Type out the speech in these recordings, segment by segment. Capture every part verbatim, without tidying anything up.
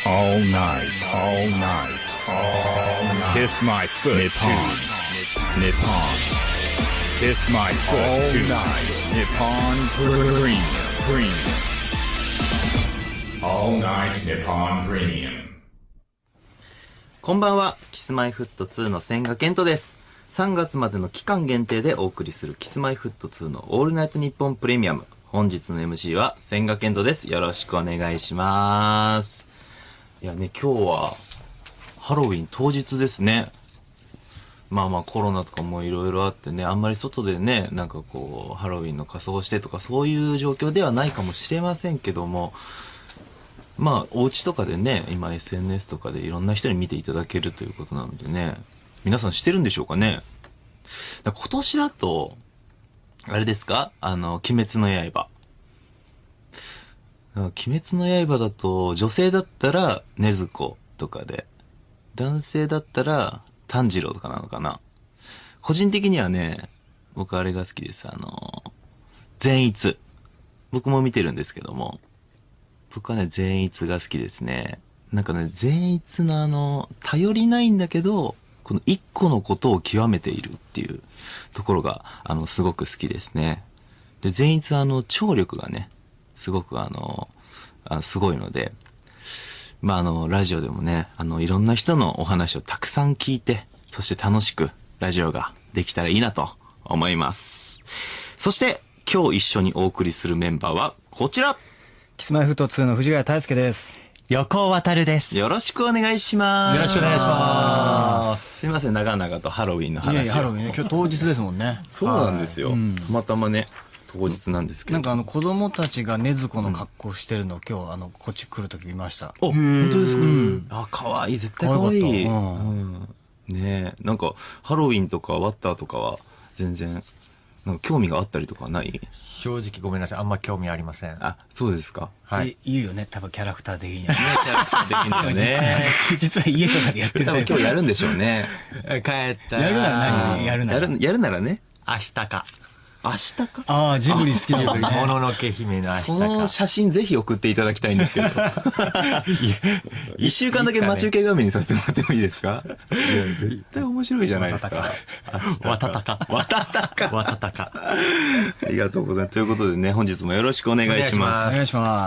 All night, all night, all night. Kiss my foot. Nippon. Nippon. Kiss my foot. All night. Nippon Premium. Premium. All night Nippon Premium. こんばんは。キスマイフットツーの千賀健人です。さんがつまでの期間限定でお送りするキスマイフットツーのオールナイトニッポンプレミアム。本日の エムシー は千賀健人です。よろしくお願いします。いやね、今日はハロウィン当日ですね。まあまあコロナとかもいろいろあってね、あんまり外でね、なんかこうハロウィンの仮装してとかそういう状況ではないかもしれませんけども、まあお家とかでね、今 エスエヌエス とかでいろんな人に見ていただけるということなのでね、皆さんしてるんでしょうかね。だ今年だとあれですか、あの鬼滅の刃。鬼滅の刃だと女性だったら禰豆子とかで、男性だったら炭治郎とかなのかな。個人的にはね、僕あれが好きです。あの善逸、僕も見てるんですけども、僕はね善逸が好きですね。なんかね善逸のあの頼りないんだけどこの一個のことを極めているっていうところがあのすごく好きですね。で善逸はあの聴力がねすごくあのあのすごいので、まああのラジオでもね、あのいろんな人のお話をたくさん聞いて、そして楽しくラジオができたらいいなと思います。そして今日一緒にお送りするメンバーはこちら、 キスマイフットツーの藤ヶ谷太輔です。 横尾渉です。 よろしくお願いします。 よろしくお願いします。 すいません、長々とハロウィンの話を。いやいや、 ハロウィンね、今日当日ですもんね。 そうなんですよ、うん、たまたまね当日なんですけど、 なんかあの子供たちが禰豆子の格好してるのを今日あのこっち来るとき見ました。 お、本当ですか。うん、あ、可愛い、絶対可愛い。うんうん、ねえ、なんかハロウィンとかワッターとかは全然なんか興味があったりとかない？ 正直ごめんなさい、あんま興味ありません。 あ、そうですか。 はい。言うよね、多分キャラクター的にはね。 キャラクター的にはね。 実は家とかでやってる。 多分今日やるんでしょうね。 帰ったやるなら何？やるなら。 やる、やるならね。 明日か。 明日か。 ああ、ジブリ好きだよね。 もののけ姫の明日か。 その写真ぜひ送っていただきたいんですけど。一週間だけ待ち受け画面にさせてもらってもいいですか？いや、絶対面白いじゃないですか。 わたたか。 わたたか。 わたたか。 ありがとうございます。ということでね、本日もよろしくお願いします。 お願いします。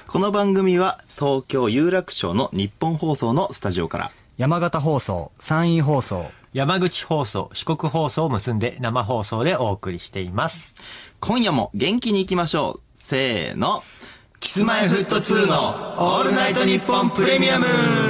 この番組は東京有楽町の日本放送のスタジオから、 山形放送、山陰放送、 山口放送、四国放送を結んで生放送でお送りしています。 今夜も元気に行きましょう。せーの。キスマイフットツーのオールナイトニッポンプレミアム。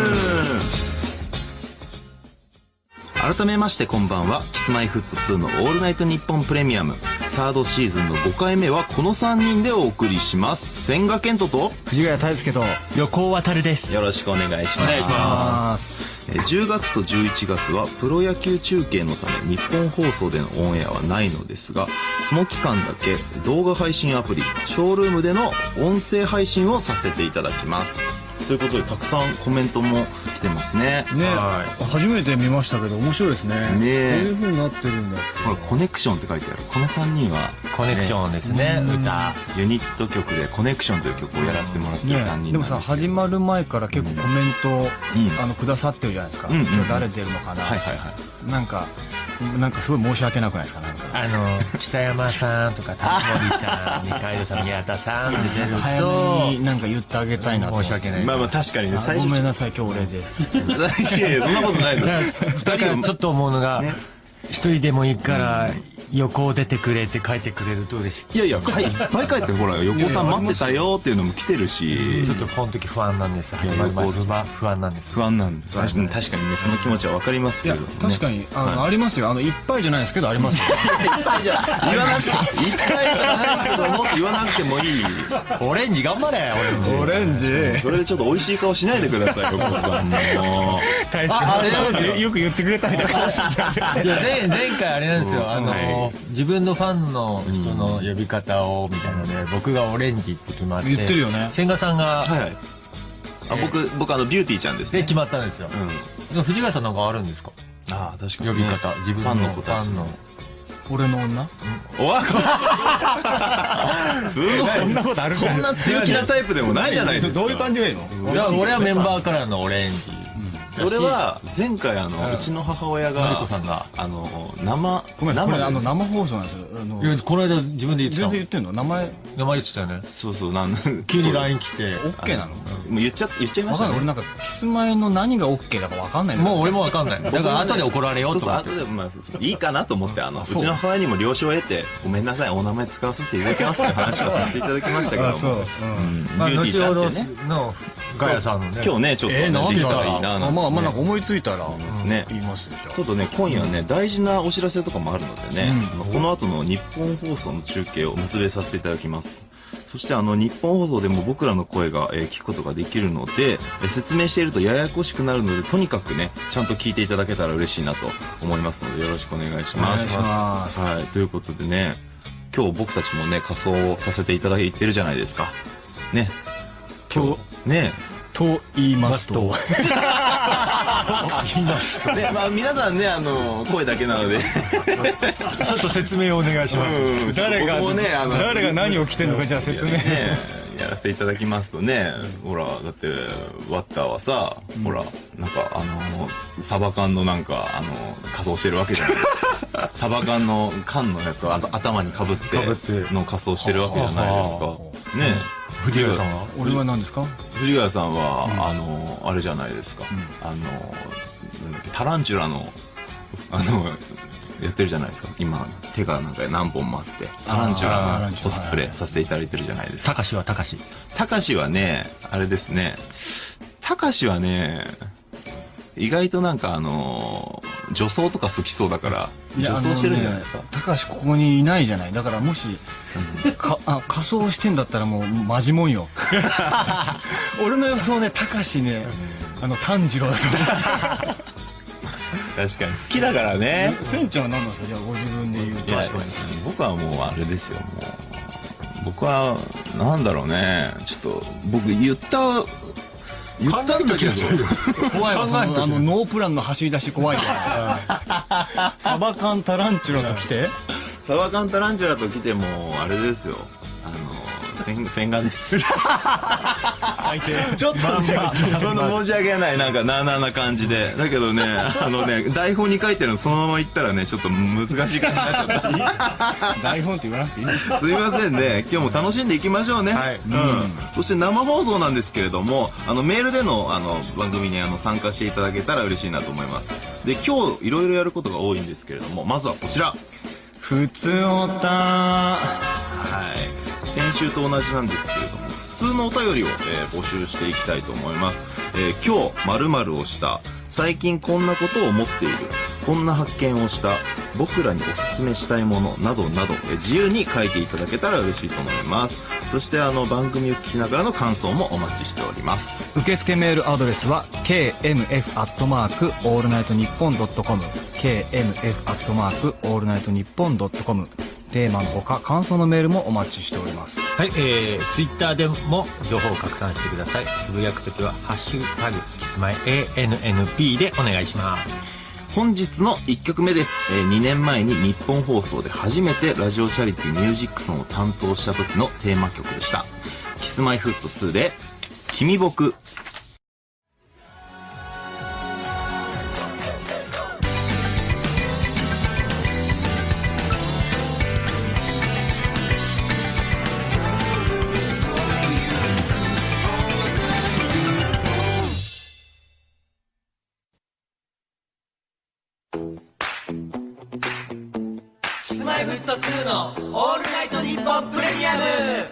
改めましてこんばんは。キスマイフットツーのオールナイトニッポンプレミアム。サードシーズンのごかいめはこのさんにんでお送りします。千賀健人と藤ヶ谷太輔と横尾渉です。 よろしくお願いします。 お願いします。 じゅうがつとじゅういちがつはプロ野球中継のため日本放送でのオンエアはないのですが、その期間だけ動画配信アプリショールームでの音声配信をさせていただきます。ということでたくさんコメントも来てますね。 ね、はい、初めて見ましたけど面白いですね。ね、こういう風になってるんだ。 これコネクションって書いてある。このさんにんはコネクションですね。歌ユニット曲でコネクションという曲をやらせてもらってるさんにんなんですけど、ね、 でもさ、始まる前から結構コメント、うん、あのくださってるじゃないですか。うんうん、今日誰出るのかな。はいはいはい。なんかなんかすごい申し訳なくないですか。なんかあの北山さんとか谷森さん、二階堂さん、宮田さんって出ると早めになんか言ってあげたいなと。 申し訳ない。 まあまあ確かにね。 最初ごめんなさい、今日俺です。 いやいや、そんなことないです。 二人はちょっと思うのが、一人でもいいから横を出てくれって書いてくれると嬉しい。 いやいや、はい、いっぱい書いて、ほら横尾さん待ってたよっていうのも来てるし、 ちょっとこの時不安なんです。始まる前不安なんです。 不安なんです。確かにね、その気持ちはわかりますけど。 確かにありますよ。あのいっぱいじゃないですけどありますよ。 いっぱいじゃ言わなくていっぱいじゃないけども言わなくてもいい。 オレンジ頑張れ。 オレンジ。オレンジ。 それでちょっと美味しい顔しないでください、横尾さんも。 あれなんですよ。よく言ってくれたみたいな。 前回あれなんですよ。あの自分のファンの人の呼び方をみたいなので、僕がオレンジって決まって、 言ってるよね。 千賀さんが、 はいはい、あ、僕僕あのビューティーちゃんですね。 で決まったんですよ。うん、でも藤ヶ谷さんなんかあるんですか。 ああ確かに、 呼び方、自分のファンの俺の女おわ普通のそんなことあるかそんな強気なタイプでもないじゃないですか。 どういう感じがいいの？ いや俺はメンバーカラーのオレンジ。 俺は前回あのうちの母親がマリコさんがあの生ごめん、こ生でれあの生放送なんですよ。あのいやこの間自分で言ってた全然言ってんの？名前名前言ってたよね。 そうそうなん急に ライン 来て。 オッケーなの？ もう言っちゃ言っちゃいましたね。 わかんない。俺なんかキスマイの何がオッケーだかわかんないんだよ。 もう俺もわかんない。だから後で怒られようと思って。 そうそう後でまあそうそういいかなと思ってあのうそうちの母親にも了承を得てごめんなさいお名前使わせていただきますって話をさせていただきましたけども。 あそう。 うんまあビューティーち後ほどゃんってね。 のガヤさんのね。 今日ねちょっとねえー、なんでできただらいいななんてね。 あまあまあなんか思いついたらね言いますよ。じゃちょっとね今夜ね大事なお知らせとかもあるのでね、あのこの後の日本放送の中継を結べさせていただきます。そしてあの日本放送でも僕らの声が、えー聞くことができるので、えー説明しているとややこしくなるのでとにかくねちゃんと聞いていただけたら嬉しいなと思いますのでよろしくお願いしあお願います。 します。 はいということでね今日僕たちもね仮装させていただいてるじゃないですかね今日ねと言いますと。 言いますねまあ皆さんねあの声だけなのでちょっと説明をお願いしますうん。 誰が、 僕もねあの誰が何を着てるのかじゃあ説明。 ねやらせていただきますとね、ほらだってワッターはさ、ほらなんかあのサバ缶のなんかあの仮装してるわけじゃないですかサバ缶の缶のやつをあと頭にかぶっての仮装してるわけじゃないですかね。 藤ヶ谷さんは俺は何ですか？ 藤ヶ谷さんは、あのあれじゃないですか、あのなんだっけタランチュラのあのやってるじゃないですか今手がなんか何本もあってタランチュラのコスプレさせていただいてるじゃないですか。 たかしはたかし。 たかしはねあれですねたかしはね意外となんかあの女装とか好きそうだから女装してるんじゃないですか。 高橋ここにいないじゃない。だからもしかあ仮装してんだったらもうマジもんよ俺の予想ね高橋ねあの炭治郎だと思う確かに好きだからね。 船長は何なんですか？じゃあご自分で言うと。 いや僕はもうあれですよもう僕はなんだろうねちょっと僕言った言ったんだけど怖いわそのあのノープランの走り出し怖いからサバ缶タランチュラと来てサバ缶タランチュラと来てもあれですよあの洗洗顔です最低ちょっとね、その申し訳ないなんかなあなあな感じでだけどねあのね台本に書いてるのそのまま言ったらねちょっと難しい感じになっちゃった台本って言わなくていいんですすいませんね今日も楽しんでいきましょうね、 はいうん、そして生放送なんですけれどもあのメールでのあの番組にあの参加していただけたら嬉しいなと思いますで今日いろいろやることが多いんですけれどもまずはこちらふつおたはい先週と同じなんですけれども普通のお便りを、えー募集していきたいと思います、えー今日〇〇をした最近こんなことを思っているこんな発見をした僕らにおすすめしたいものなどなど、えー自由に書いていただけたら嬉しいと思いますそしてあの番組を聞きながらの感想もお待ちしております受付メールアドレスは ケーエムエフ アットマークオールナイトニッポンドットコム ケーエムエフ アットマークオールナイトニッポンドットコムテーマのほか感想のメールもお待ちしておりますはい、えー、ツイッターでも情報を拡散してください。つぶやくときはハッシュタグキスマイ エーエヌエヌピー でお願いします本日のいっきょくめです、えー、にねんまえに日本放送で初めてラジオチャリティーミュージックソンを担当した時のテーマ曲でしたキスマイフットツーで君僕キスマイフットツーのオールナイトニッポンプレミアム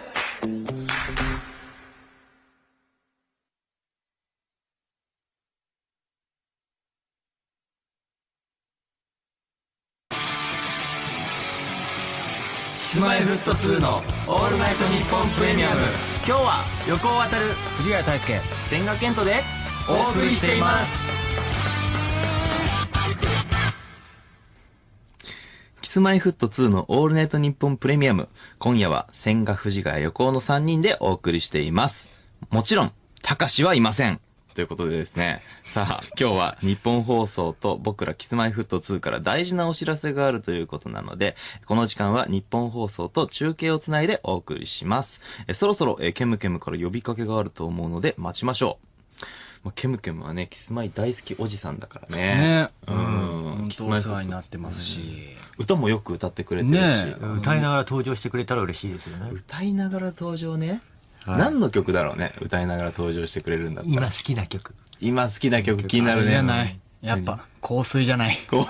キスマイフットツーのオールナイトニッポンプレミアム今日は横尾渉藤ヶ谷太輔千賀健人でお送りしていますキスマイフットツーのオールナイトニッポンプレミアム今夜は千賀藤ヶ谷横尾のさんにんでお送りしていますもちろんたかしはいませんということでですね。さあ、今日は日本放送と僕らキスマイフットツーから大事なお知らせがあるということなので、この時間は日本放送と中継をつないでお送りします。えそろそろえケムケムから呼びかけがあると思うので待ちましょう。まあ、ケムケムはね、キスマイ大好きおじさんだからね。 ね。 うん。 本当お世話になってますし。 歌もよく歌ってくれてるし。 ね歌いながら登場してくれたら嬉しいですよね。 歌いながら登場ね。何の曲だろうね、歌いながら登場してくれるんだったら。 今好きな曲。 今好きな曲気になるね。 じゃない。やっぱ、香水じゃない。 こうい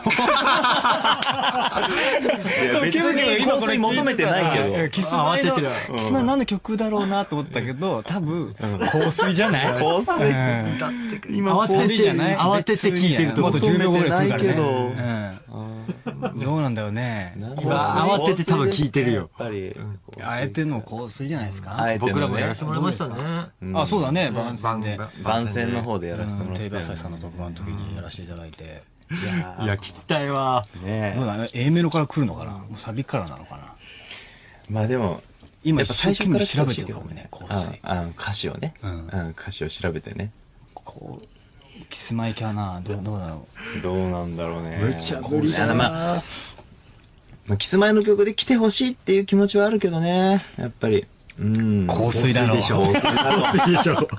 や別に香水求めてないけど。 キスマイの、キスマイ何の曲だろうなと思ったけど、多分、香水じゃない？ 香水。 今慌ててじゃない？ 慌てて聞いてるともっとじゅうびょうぐらい来るからね。 求めてうんどうなんだよね。 慌てて多分聞いてるよ。 やっぱり。 あえての香水じゃないですか？ あえてのね僕らもやらせてもらいましたね。 あ、そうだね、番宣で。 番宣の方でやらせてもらって。 テレビ朝日さんの特番の時にやらせていただいて。 いやいや、聞きたいわ。 ねどうだね、A メロから来るのかな？もうサビからなのかな？ まあでも、 今やっぱ最初から調べてるかもね、香水。 あの歌詞をね。 うん歌詞を調べてね。 こう、キスマイかな？どうどうだろう？ どうなんだろうね。 めっちゃ無理だな。 まあ、まあ、キスマイの曲で来てほしいっていう気持ちはあるけどね。やっぱり。うん。 香水だろう。 香水でしょ。香水でしょ。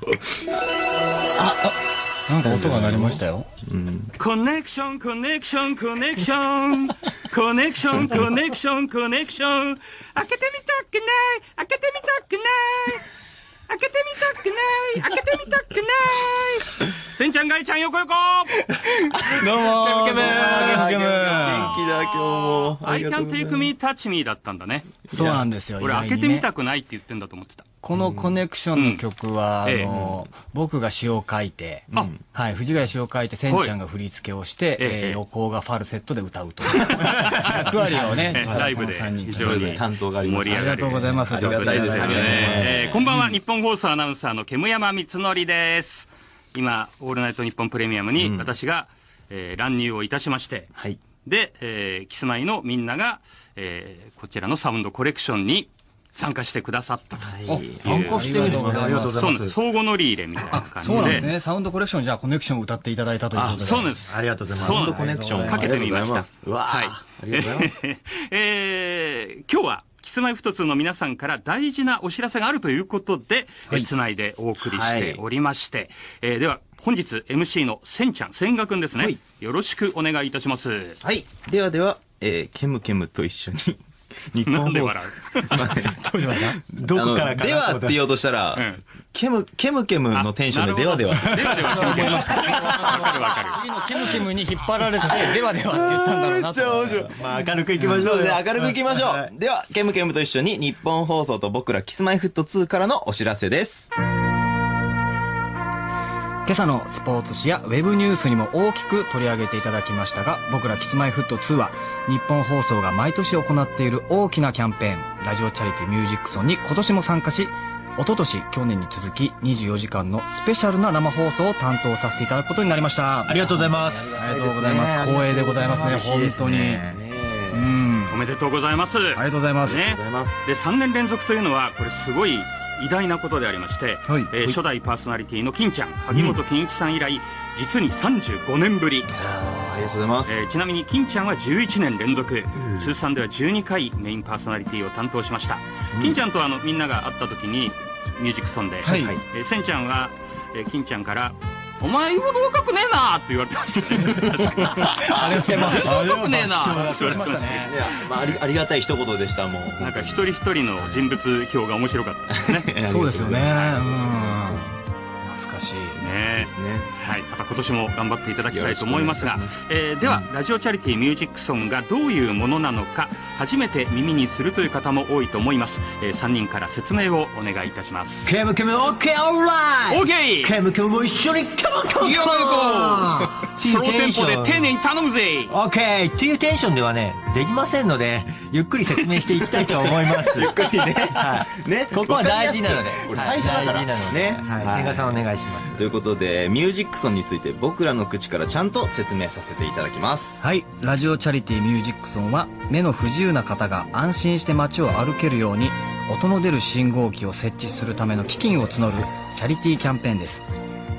なんか音が鳴りましたよ。 コネクションコネクションコネクションコネクションコネクションコネクション開けてみたくない開けてみたくない開けてみたくない開けてみたくないせんちゃんがいちゃん横横どうもケムケムケムケム元気だ今日も。 I can take me touch me だったんだね。 そうなんですよ。 俺開けてみたくないって言ってんだと思ってた。 このコネクションの曲は、 うんあの、僕が詩を書いて、 あはい、藤ヶ谷詩を書いて、せんちゃんが振り付けをして、 えええー横尾がファルセットで歌うという役割をね、 え実はライブでこのさんにん非常に担当がありました。 盛り上がる。 ありがとうございます。 ありがたいですね歌ってただいてえーこんばんは、日本放送アナウンサーの煙山光則です。今、オールナイトニッポンプレミアムに私が、えー乱入をいたしまして、 はい。 で、えーキスマイのみんなが、えーこちらのサウンドコレクションに参加してくださったと。 参加してみてください。 ありがとうございますそうなんです。相互乗り入れみたいな感じで。 そうなんですね。サウンドコレクションじゃあコネクションを歌っていただいたということで。 そうなんです。 ありがとうございます。 そうなんですコネクションかけてみました。 うわはい。 ありがとうございます。 えー今日は、キスマイフトツーの皆さんから大事なお知らせがあるということで、えつないでお送りしておりまして、えーでは、本日 エムシー のせんちゃん、千賀くんですね、 はいよろしくお願いいたします。 はい。ではでは、えー、ケムケムと一緒に、日本なんで放送笑。 どうしましたどこからかなではって言おうとしたら、 うんケム、ケムケムのテンションでではでは。 ではでは、わかるわかる。 次のケムケムに引っ張られて、ではではって言ったんだろうなと。 面白い。 まあ明るくいきましょうよ。 そうね、明るくいきましょう。では、ケムケムと一緒に日本放送と僕らキスマイフットツーからのお知らせです。 今朝のスポーツ紙やウェブニュースにも大きく取り上げていただきましたが、僕らキスマイフットツーは日本放送が毎年行っている大きなキャンペーン、ラジオチャリティミュージックソンに今年も参加し、一昨年去年に続きにじゅうよじかんのスペシャルな生放送を担当させていただくことになりました。 ありがとうございます。 ありがとうございます。光栄でございますね、本当に。うん。 おめでとうございます。 ありがとうございます。 ねありがとうございます。 で、さんねん連続というのは、これすごい偉大なことでありまして、 はいえー初代パーソナリティの金ちゃん、萩本欽一さん以来、実にさんじゅうごねんぶり。 ありがとうございます。 えーちなみに金ちゃんはじゅういちねん連続、通算ではじゅうにかいメインパーソナリティを担当しました。金ちゃんとあのみんなが会った時にミュージックソンで、 はいえーせんちゃんは、えー金ちゃんから「お前言うほど若くねえな」って言われてましたね。 ありがとうございます。 若くねえな爆笑しましたね。 いや、まあ、あり、ありがたい一言でした、もう。 なんか一人一人の人物表が面白かったですね。 そうですよね。うん。懐かしい。 ねですね。 はい、また今年も頑張っていただきたいと思いますがよろしくお願いしますえーでは、ラジオチャリティーミュージックソンがどういうものなのか初めて耳にするという方も多いと思います、えー、さんにんから説明をお願いいたします。 ケムケムオッケーオーライ OK ケムケムも一緒にケムケムよーソロテンポで丁寧に頼むぜ。 オッケーっていうテンションではね、できませんので、ゆっくり説明していきたいと思います。ゆっくりね。はい。 ねここは大事なので。 これはい最初だから大事なので。 ねはい。 はい千賀さんお願いします。 ということで、ミュージックソンについて僕らの口からちゃんと説明させていただきます。 はい。ラジオチャリティーミュージックソンは、目の不自由な方が安心して街を歩けるように、音の出る信号機を設置するための基金を募るチャリティーキャンペーンです。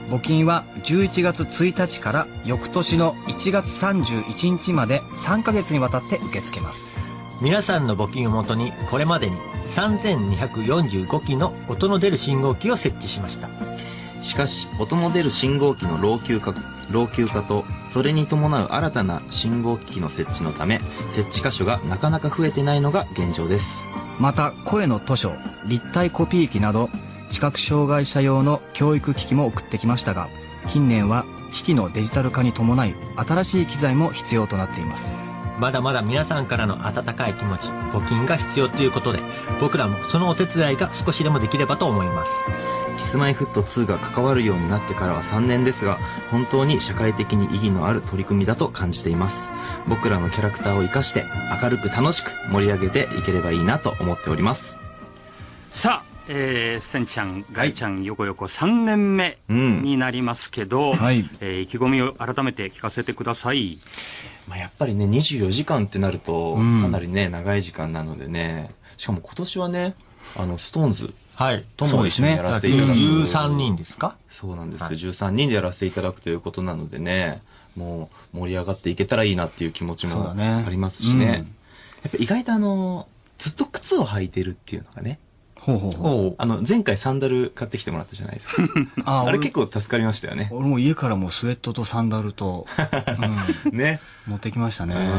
募金はじゅういちがつついたちから翌年のいちがつさんじゅういちにちまでさんかげつにわたって受け付けます。 皆さんの募金をもとにこれまでにさんぜんにひゃくよんじゅうごきの音の出る信号機を設置しました。 しかし、音の出る信号機の老朽化、老朽化と、それに伴う新たな信号機器の設置のため、設置箇所がなかなか増えてないのが現状です。 また、声の図書、立体コピー機など、視覚障害者用の教育機器も送ってきましたが、近年は機器のデジタル化に伴い、新しい機材も必要となっています。 まだまだ皆さんからの温かい気持ち、募金が必要ということで、僕らもそのお手伝いが少しでもできればと思います。 キスマイフットツーが関わるようになってからはさんねんですが、本当に社会的に意義のある取り組みだと感じています。僕らのキャラクターを生かして明るく楽しく盛り上げていければいいなと思っております。 さあ、えー、せんちゃん、ガイちゃん、よこよこさんねんめになりますけど、 はい、 えー、意気込みを改めて聞かせてください。 まあ、やっぱりね、にじゅうよじかんってなると、かなりね、長い時間なのでね、しかも今年はね、あの、ストーンズとも一緒にやらせていただく。 じゅうさんにんですか？ そうなんですよ、はい。じゅうさんにんでやらせていただくということなのでね、もう盛り上がっていけたらいいなっていう気持ちもありますしね。ね、うん、やっぱ意外とあの、ずっと靴を履いてるっていうのがね、 ほうほうほう。 あの、前回サンダル買ってきてもらったじゃないですか。あ, あれ結構助かりましたよね。 俺も家からもうスウェットとサンダルと、 うん、ね。 持ってきましたね。うん。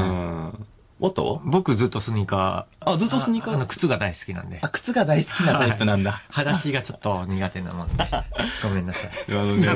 おっと僕ずっとスニーカー。あ、ずっとスニーカー？ あの、靴が大好きなんで。 あ、靴が大好きなタイプなんだ。はい、 裸足がちょっと苦手なもんで。ごめんなさい。 セ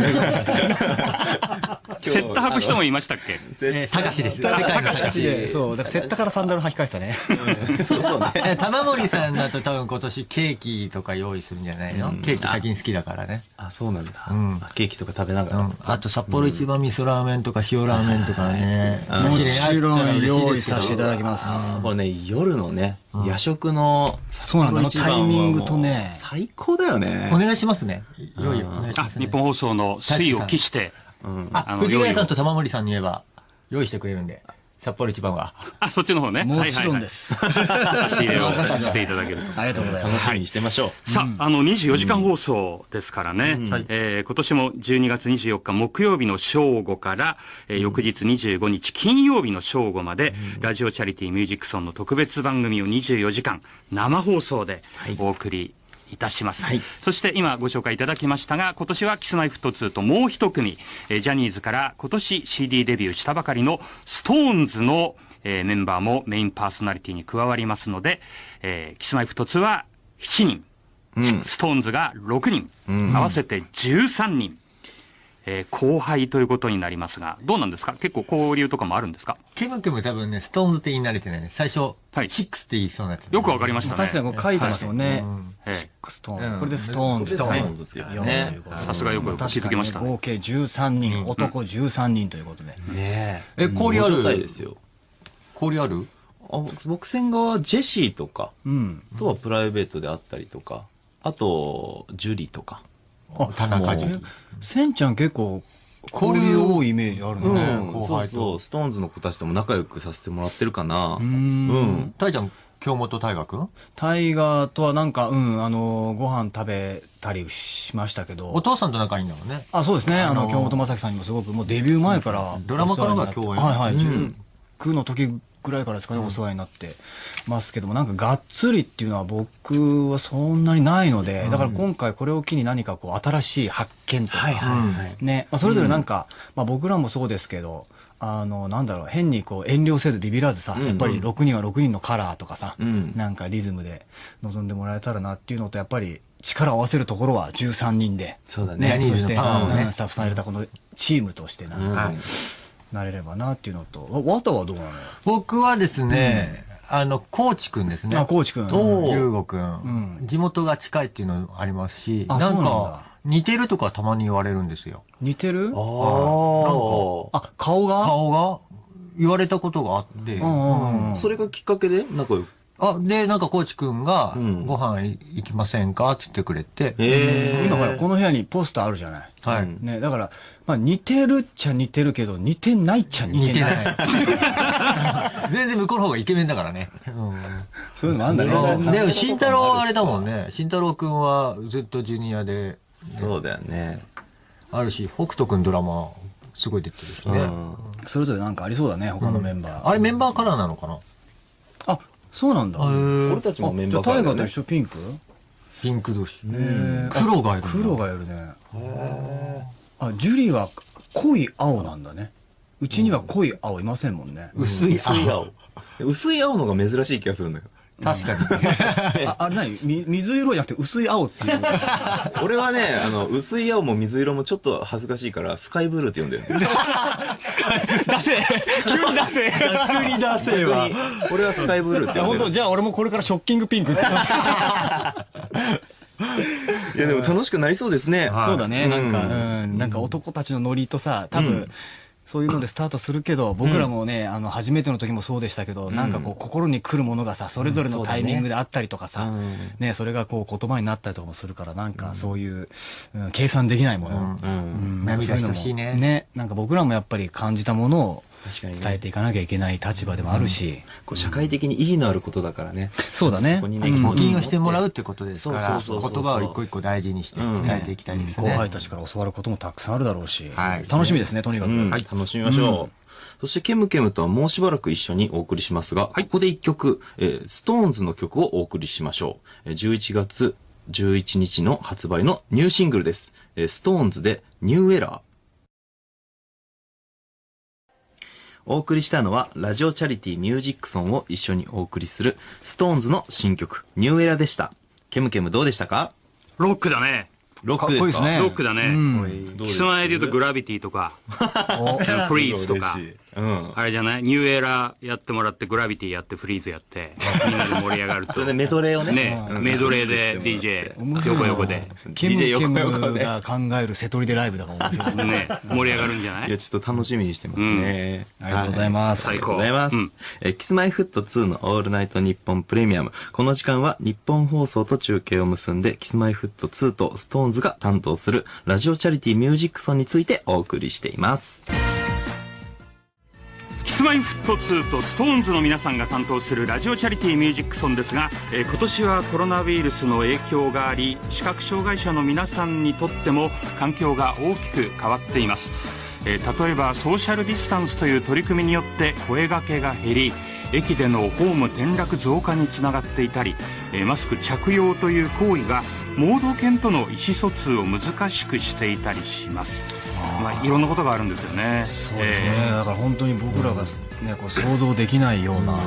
ッタ履く人もいましたっけ？ えー、たかしです。世界のたかしで。そう、だからセッタからサンダル履き替えてたね。 そうそうね。 玉森さんだと多分今年ケーキとか用意するんじゃないの？ケーキ最近好きだからね。 あ、そうなんだ。うん。ケーキとか食べながら。 あと札幌一番味噌ラーメンとか塩ラーメンとかね。 もちろん用意させていただきます。 これね、夜のね、夜食の、 そうなんだ、タイミングとね。 最高だよね。 お願いしますね。いよいよお願いします。 日本放送の水を期して、 あ、藤ヶ谷さんと玉森さんに言えば、用意してくれるんで。札幌一番は。 あ、そっちの方ね。 もちろんです。 差し入れをしていただけると。 ありがとうございます。 楽しみにしてましょう。さあ、あの、にじゅうよじかん放送ですからね。え今年もじゅうにがつにじゅうよっか木曜日の正午から、え翌日にじゅうごにち金曜日の正午まで、ラジオチャリティーミュージックソンの特別番組をにじゅうよじかん生放送でお送りいたします、はい、そして今ご紹介いただきましたが、今年はキスマイフットツーともう一組、えジャニーズから今年 シーディー デビューしたばかりのストーンズのえー、メンバーもメインパーソナリティに加わりますので、えー、キスマイフットツーはしちにん、うん、ストーンズがろくにん、うん、合わせてじゅうさんにん、えー、後輩ということになりますが、どうなんですか？結構交流とかもあるんですか？ ケムケム多分ね、ストーンズって言い慣れてないね。最初、はい、シックスって言いそうになって、ね、 よくわかりましたね。 確かに書いてますよね。はい、シックストーン、うん。これでストーンズ、 ストーンズっていうね。 さすがよく気づきましたね。 合計じゅうさんにん、うん、男じゅうさんにんということで。 ねえ。え、交流ある？ ですよ。 交流ある？ あ、僕線側はジェシーとか、うん、とはプライベートであったりとか、あと、ジュリとか。 あ、田中ジュリ。 センちゃん結構、交流多いイメージあるね。 うん、そうそう、ストーンズの子たちとも仲良くさせてもらってるかな。 うん。 タイちゃん、京本大河くん？ タイガーとはなんか、うん、あの、ご飯食べたりしましたけど。 お父さんと仲いいんだもんね。 あ、そうですね。あの、京本正樹さんにもすごく、もうデビュー前から。 ドラマからが共演。 はいはい、じゅうきゅうの時ぐらいからですかね、お世話になってますけども、なんかがっつりっていうのは僕はそんなにないので、だから今回これを機に何かこう新しい発見とか、ね、それぞれなんか、まあ僕らもそうですけど、あの、なんだろう、変にこう遠慮せずビビらずさ、やっぱりろくにんはろくにんのカラーとかさ、なんかリズムで臨んでもらえたらなっていうのと、やっぱり力を合わせるところはじゅうさんにんで、 そうだね。 ジャニーズのパワーをね、スタッフさん入れたこのチームとしてなんか、なれればなっていうのと、ワタはどうなの？ 僕はですね、うん、あの、コーチくんですね。 あ、コーチくん。 ゆうごくん。地元が近いっていうのありますし、なんか、似てるとかたまに言われるんですよ。 似てる？ ああ。なんか、 あ、顔が顔が言われたことがあって、 うんうん、それがきっかけで仲良く。 あ、で、なんか、コーチくんが、ご飯行きませんかって言ってくれて。 ええ。今ほら、この部屋にポスターあるじゃない。 はい。 ね、だから、まあ、似てるっちゃ似てるけど、似てないっちゃ似てない。 全然向こうの方がイケメンだからね。 そういうのもあんだね。 でも、慎太郎はあれだもんね。慎太郎くんはずっとジュニアで。 そうだよね。 あるし、北斗くんドラマすごい出てるしね。 それぞれなんかありそうだね、他のメンバー。 あれメンバーカラーなのかな。 あ、そうなんだ。 俺たちもメンバーカラーだよね。 じゃあタイガーと一緒ピンク？ ピンク同士。黒がいる。 黒がいるね。あ、ジュリーは濃い青なんだね。うちには濃い青いませんもんね。 薄い青。 薄い青のが珍しい気がするんだけど。 確かに。 あ、あれ何水色じゃなくて薄い青っていう。 俺はね、あの、薄い青も水色もちょっと恥ずかしいから、スカイブルーって呼んでる。 スカイ、出せ急に出せ逆に出せは。俺はスカイブルーって呼んでる。 本当じゃあ俺もこれからショッキングピンクって。 いやでも楽しくなりそうですね。 そうだね。なんか、うん、なんか男たちのノリとさ、多分、そういうのでスタートするけど、僕らもね、あの、初めての時もそうでしたけど、なんかこう、心に来るものがさ、それぞれのタイミングであったりとかさ、ね、それがこう、言葉になったりとかもするから、なんかそういう、計算できないもの。 涙してほしいね。 ね、なんか僕らもやっぱり感じたものを、伝えていかなきゃいけない立場でもあるし、 こう社会的に意義のあることだからね。 そうだね。 募金をしてもらうってことですから、言葉を一個一個大事にして伝えていきたいですね。 後輩たちから教わることもたくさんあるだろうし、楽しみですね、とにかく。 楽しみましょう。そしてケムケムとはもうしばらく一緒にお送りしますが、ここで一曲、ストーンズの曲をお送りしましょう。じゅういちがつじゅういちにちの発売のニューシングルです。ストーンズでニューエラー。お送りしたのは、ラジオチャリティーミュージックソンを一緒にお送りする、ストーンズの新曲、ニューエラでした。ケムケムどうでしたか？ ロックだね。 ロックですか？ ロックだね。キスマイで言うとグラビティとか、フリーズとか、あれじゃない？ニューエラやってもらって、グラビティやって、フリーズやって、みんなで盛り上がると。 それでメドレーをね。 ね、メドレーで ディージェー、横横で。 ケムケムが考える瀬戸りでライブだから面白いね。盛り上がるんじゃない？ いや、ちょっと楽しみにしてますね。 ありがとうございます。 最高。 ありがとうございます。キスマイフットツーのオールナイトニッポンプレミアム。この時間は日本放送と中継を結んで、キスマイフットツーとストーンズが担当するラジオチャリティーミュージックソンについてお送りしています。 キスマイフットツーとストーンズの皆さんが担当するラジオチャリティーミュージックソンですが、えー、今年はコロナウイルスの影響があり、視覚障害者の皆さんにとっても環境が大きく変わっています。えー、例えばソーシャルディスタンスという取り組みによって声掛けが減り、駅でのホーム転落増加につながっていたり、えー、マスク着用という行為が盲導犬との意思疎通を難しくしていたりします。まあ、いろんなことがあるんですよね。 そうですね、えー、だから本当に僕らが、ね、こう想像できないような、うんうん、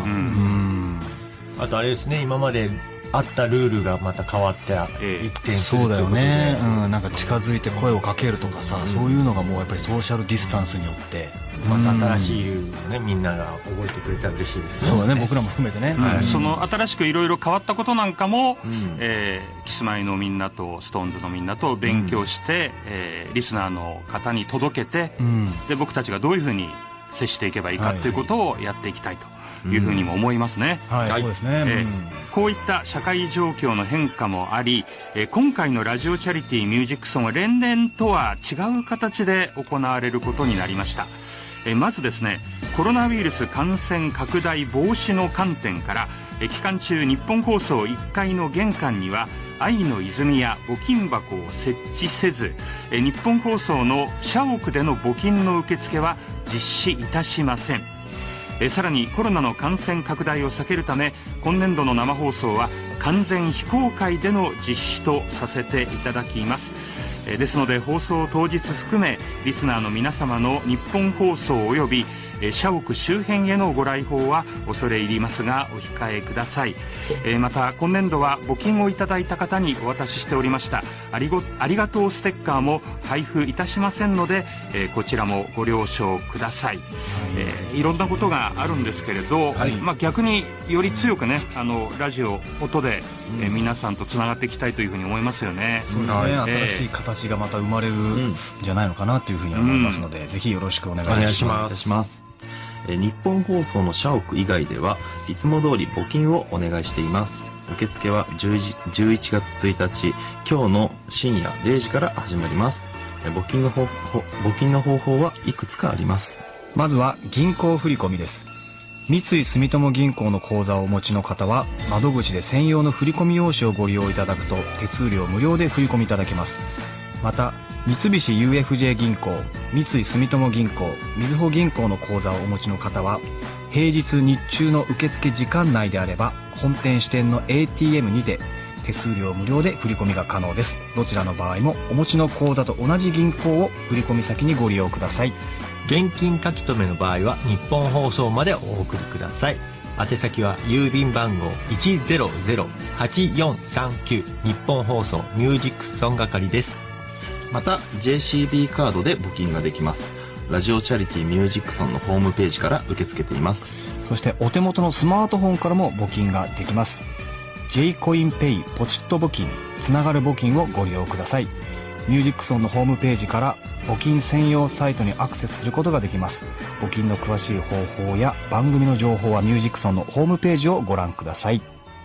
あとあれですね、今まであったルールがまた変わって一転する、 そうだよね、うん、なんか近づいて声をかけるとかさ、うん、そういうのがもうやっぱりソーシャルディスタンスによってまた新しいルールをね、みんなが覚えてくれたら嬉しいですね。 そうだね、僕らも含めてね、 はい、その新しくいろいろ変わったことなんかも、うん、えー、キスマイのみんなとストーンズのみんなと勉強して、うん、えー、リスナーの方に届けて、うん、で僕たちがどういうふうに接していけばいいかということをやっていきたいというふうにも思いますね。 はい、はい、そうですね、 えーうん、こういった社会状況の変化もあり、えー、今回のラジオチャリティーミュージックソンは例年とは違う形で行われることになりました。えー、まずですね、コロナウイルス感染拡大防止の観点から、えー、期間中日本放送いっかいの玄関には愛の泉や募金箱を設置せず、えー、日本放送の社屋での募金の受付は実施いたしません。えさらにコロナの感染拡大を避けるため、今年度の生放送は完全非公開での実施とさせていただきます。えですので放送当日含め、リスナーの皆様の日本放送及び社屋周辺へのご来訪は恐れ入りますがお控えください。えー、また今年度は募金をいただいた方にお渡ししておりましたありごありがとうステッカーも配布いたしませんので、えー、こちらもご了承ください。はい、えー、いろんなことがあるんですけれど、はい、まあ、逆により強くね、あのラジオ音で、うん、えー、皆さんとつながっていきたいというふうに思いますよね。 そうですね、はい、新しい形がまた生まれるんじゃないのかなというふうに思いますので、うん、ぜひよろしくお願いします。 お願いします。日本放送の社屋以外ではいつも通り募金をお願いしています。受付はじゅういちがつついたち、今日の深夜れいじから始まります。募金の方法、募金の方法はいくつかあります。 まずは銀行振込です。三井住友銀行の口座をお持ちの方は窓口で専用の振込用紙をご利用いただくと手数料無料で振込いただけます。また三菱 ユーエフジェー 銀行、三井住友銀行、みずほ銀行の口座をお持ちの方は、平日日中の受付時間内であれば本店支店の エーティーエム にて手数料無料で振込が可能です。どちらの場合もお持ちの口座と同じ銀行を振込先にご利用ください。 現金書留の場合は日本放送までお送りください。宛先は郵便番号 いちゼロゼロはちよんさんきゅう 日本放送ミュージックソン係です。 また ジェーシービー カードで募金ができます。ラジオチャリティミュージックソンのホームページから受け付けています。 そしてお手元のスマートフォンからも募金ができます。 J コインペイポチット募金、つながる募金をご利用ください。ミュージックソンのホームページから募金専用サイトにアクセスすることができます。募金の詳しい方法や番組の情報はミュージックソンのホームページをご覧ください。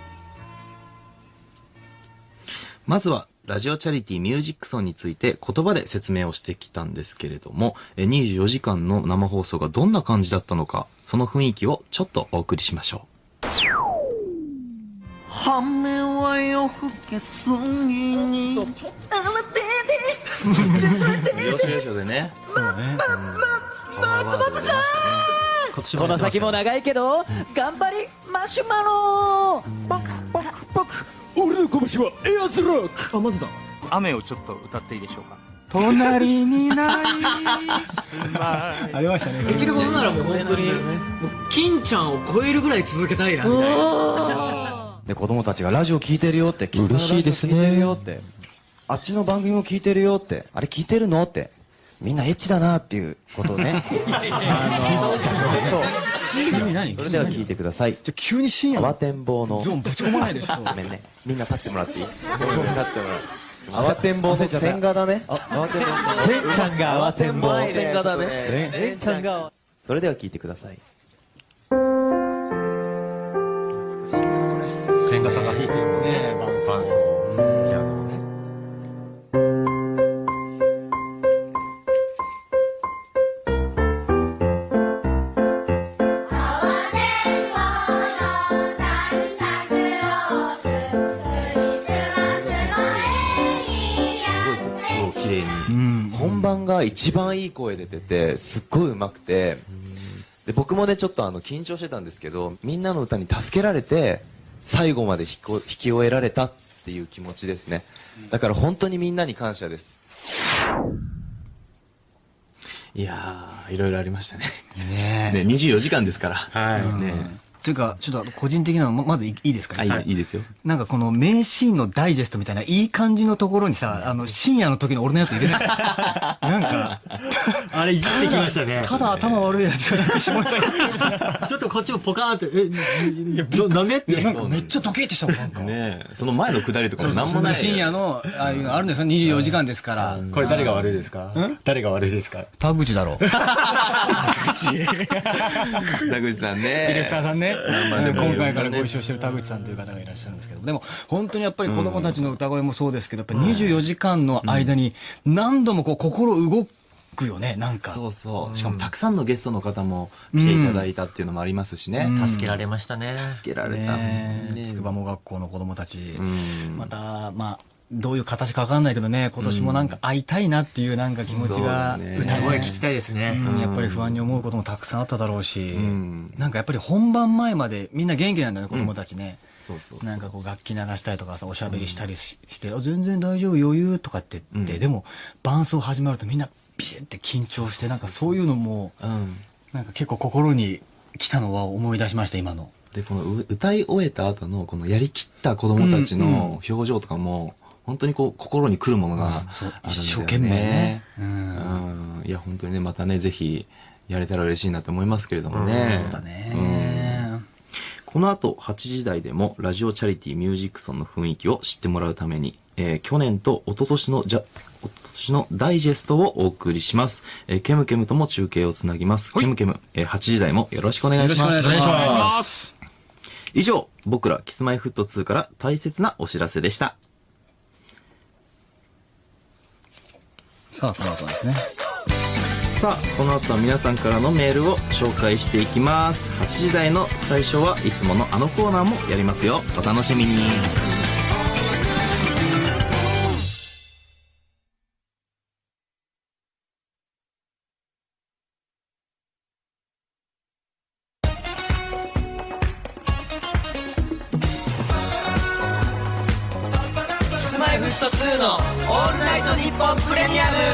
まずはラジオチャリティミュージックソンについて言葉で説明をしてきたんですけれども、にじゅうよじかんの生放送がどんな感じだったのか、その雰囲気をちょっとお送りしましょう。 羽目は夜更けすぎにあなたで領収書でね。 そうね。 松本さん、この先も長いけど頑張りマシュマローパクパクパク、俺の拳はエアーズロック。あ、まずだ。 雨をちょっと歌っていいでしょうか。隣にない住まい。 ありましたね。 できることならもう本当にもう金ちゃんを超えるぐらい続けたいなみたいな。 で、子供たちがラジオ聞いてるよって、嬉しいですね。聞いてるよって、あっちの番組も聞いてるよって、あれ聞いてるのって、みんなエッチだなっていうことをね。あの、そう。 急に何？ それでは聞いてください。 じゃ急に深夜慌てんぼうの。 ゾーンぶち込まないでしょ。 ごめんね。みんな立ってもらっていい？立ってもらう。慌てんぼうの千賀だね。慌てんぼう。 せんちゃんが慌てんぼう。 千賀だね。 せんちゃんが。 それでは聞いてください。 千賀さんが弾いてるね、伴奏。ピアノね。 本番が一番いい声出てて、すっごい上手くて、で僕もねちょっとあの緊張してたんですけど、みんなの歌に助けられて最後まで弾き、弾き終えられたっていう気持ちですね。だから本当にみんなに感謝です。 いやー、いろいろありましたね。 ねえ。 ね、にじゅうよじかんですから。はい。ねというか、ちょっと個人的なのままずいいですかね。 はい、いいですよ。 なんかこの名シーンのダイジェストみたいないい感じのところにさ、あの深夜の時の俺のやつ入れない。なんか、 あれいじってきましたね。 ただ頭悪いやつがなんか下ネタ言ってるみたいなさ。 ちょっとこっちもポカーンって、え、なんでって。 なんかめっちゃドキッてしたもん、なんか。 ねその前のくだりとかもなんもない。 深夜の、ああいうのあるんですよ、にじゅうよじかんですから。 これ誰が悪いですか？誰が悪いですか？ 田口だろ。 田口さんね。 ディレクターさんね。今回からご一緒してる田口さんという方がいらっしゃるんですけど、でも本当にやっぱり子供たちの歌声もそうですけど、やっぱりにじゅうよじかんの間に何度もこう心動くよね、なんか。 そうそう。しかもたくさんのゲストの方も来ていただいたっていうのもありますしね。 助けられましたね。 助けられた。 筑波盲学校の子供たち。また、まあ、どういう形かわかんないけどね、今年もなんか会いたいなっていうなんか気持ちが、 歌声聞きたいですね。 やっぱり不安に思うこともたくさんあっただろうし、なんかやっぱり本番前までみんな元気なんだね、子供たちね。 そうそうなんかこう楽器流したりとかさ、おしゃべりしたりし、して、全然大丈夫、余裕とかって言って、でも伴奏始まるとみんなビシッて緊張して、なんかそういうのも、なんか結構心に来たのは思い出しました、今の。 で、この歌い終えた後のこのやりきった子供たちの表情とかも、本当にこう心に来るものがあるんだよね。 一生懸命ね。 うん。いや本当にね、またね、ぜひやれたら嬉しいなと思いますけれどもね。 そうだね。 この後はちじ台でもラジオチャリティミュージックソンの雰囲気を知ってもらうために、えー、去年と一昨年のじゃ、一昨年のダイジェストをお送りします。えー、ケムケムとも中継をつなぎます。ケムケム、えー、はちじ台もよろしくお願いします。 よろしくお願いします。 以上、僕らキスマイフットツーから大切なお知らせでした。 さあ、この後ですね。 さあ、この後は皆さんからのメールを紹介していきます。はちじ台の最初はいつものあのコーナーもやりますよ。お楽しみに。 トツーのオールナイトニッポンプレミアム。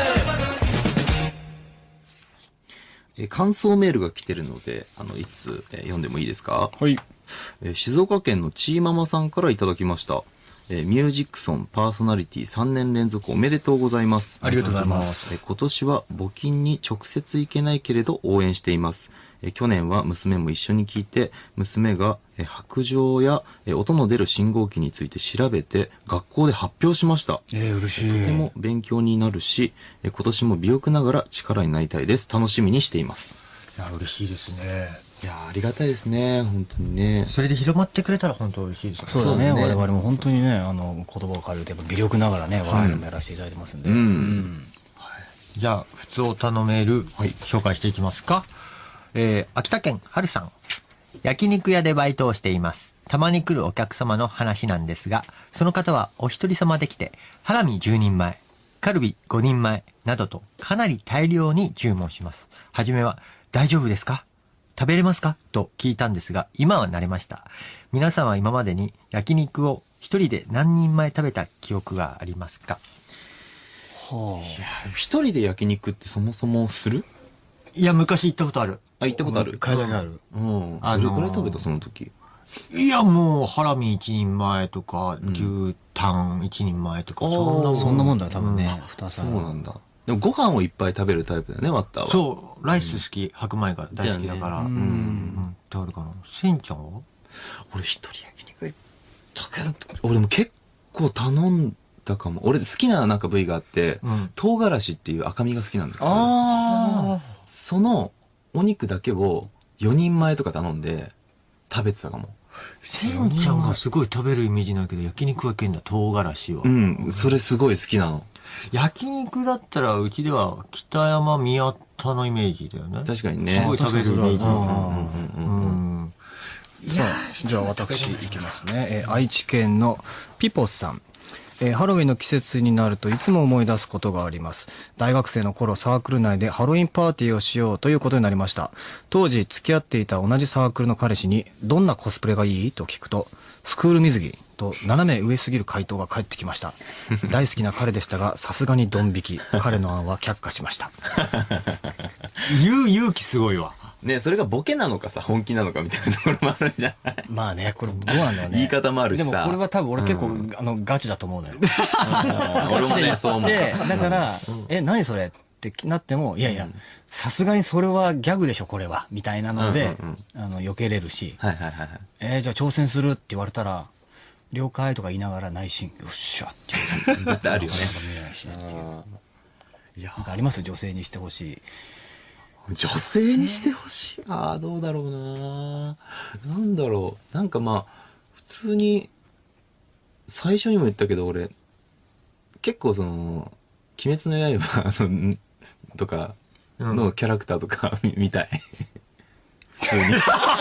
えー感想メールが来てるので、あの、いつ、えー読んでもいいですか？ はい。 えー静岡県のチーママさんからいただきました。えーミュージックソンパーソナリティさんねん連続おめでとうございます。 ありがとうございますえー今年は募金に直接行けないけれど応援しています。えー去年は娘も一緒に聞いて、娘が、えー白杖や、えー音の出る信号機について調べて学校で発表しました。 えー、嬉しい。 とても勉強になるし、えー今年も微力ながら力になりたいです。楽しみにしています。 いや、嬉しいですね。 いやーありがたいですね、本当にね。 それで広まってくれたら本当嬉しいですね。 そうだね。 そうだね我々も本当にね、あの、言葉を借りると、やっぱ微力ながらね、我々もやらせていただいてますんで。 うんうんじゃあ、普通おたのメール、紹介していきますか。えー、秋田県春さん。焼肉屋でバイトをしています。たまに来るお客様の話なんですが、その方はお一人様で来て、ハラミじゅうにんまえ、カルビごにんまえなどとかなり大量に注文します。はじめは、大丈夫ですか？食べれますか？と聞いたんですが、今は慣れました。皆さんは今までに焼肉を一人で何人前食べた記憶がありますか？ は一人で焼肉ってそもそもする？ いや、昔行ったことある。 あ、行ったことある？ 階段がある。 うん。 あのーどれくらい食べたその時？ いや、もう、ハラミ一人前とか、牛タン一人前とか、 あーそんなもん。 そんなもんだよ、多分ね。二つそうなんだ。でもご飯をいっぱい食べるタイプだよね、ワッターは。 そう、ライス好き、白米が大好きだから。 だよねうん。うん。ってあるかな。せんちゃんは俺一人焼肉行ったけど、俺も結構頼んだかも。俺好きななんか部位があって、 うん唐辛子っていう赤身が好きなんだけど、 あそのお肉だけをよにんまえとか頼んで食べてたかも。 せんちゃんがすごい食べるイメージないけど、焼肉はいけんだ、唐辛子は。 うん、それすごい好きなの。 焼肉だったら、うちでは北山宮田のイメージだよね。 確かにね。 すごい食べるイメージ。 あ。 うん。 さあ、じゃあ私いきますね。えー愛知県のピポスさん。えーハロウィンの季節になるといつも思い出すことがあります。大学生の頃サークル内でハロウィンパーティーをしようということになりました。当時付き合っていた同じサークルの彼氏にどんなコスプレがいいと聞くと、スクール水着と斜め上すぎる回答が返ってきました。大好きな彼でしたが、さすがにドン引き。彼の案は却下しました。 言う勇気すごいわ。 ね、それがボケなのかさ、本気なのかみたいなところもあるんじゃない？ まあね、これどうなんだろうね。 言い方もあるしさでもこれは多分俺結構、あの、ガチだと思うのよ。 俺もね、そう思う。 で、だから、え、何それってなっても、いやいや、さすがにそれはギャグでしょ、これは。みたいなので、あの、避けれるし、 はいはいはいはい。 えーじゃあ挑戦するって言われたら、了解とか言いながら内心、よっしゃっていう。 絶対あるよね。 なんか見えないしっていう。 いやなんかあります女性にしてほしい。 女性にしてほしい。ああ、どうだろうな。なんだろう。なんかまあ、普通に、最初にも言ったけど俺、結構その、鬼滅の刃あのとかのキャラクターとか見見たい。普通に。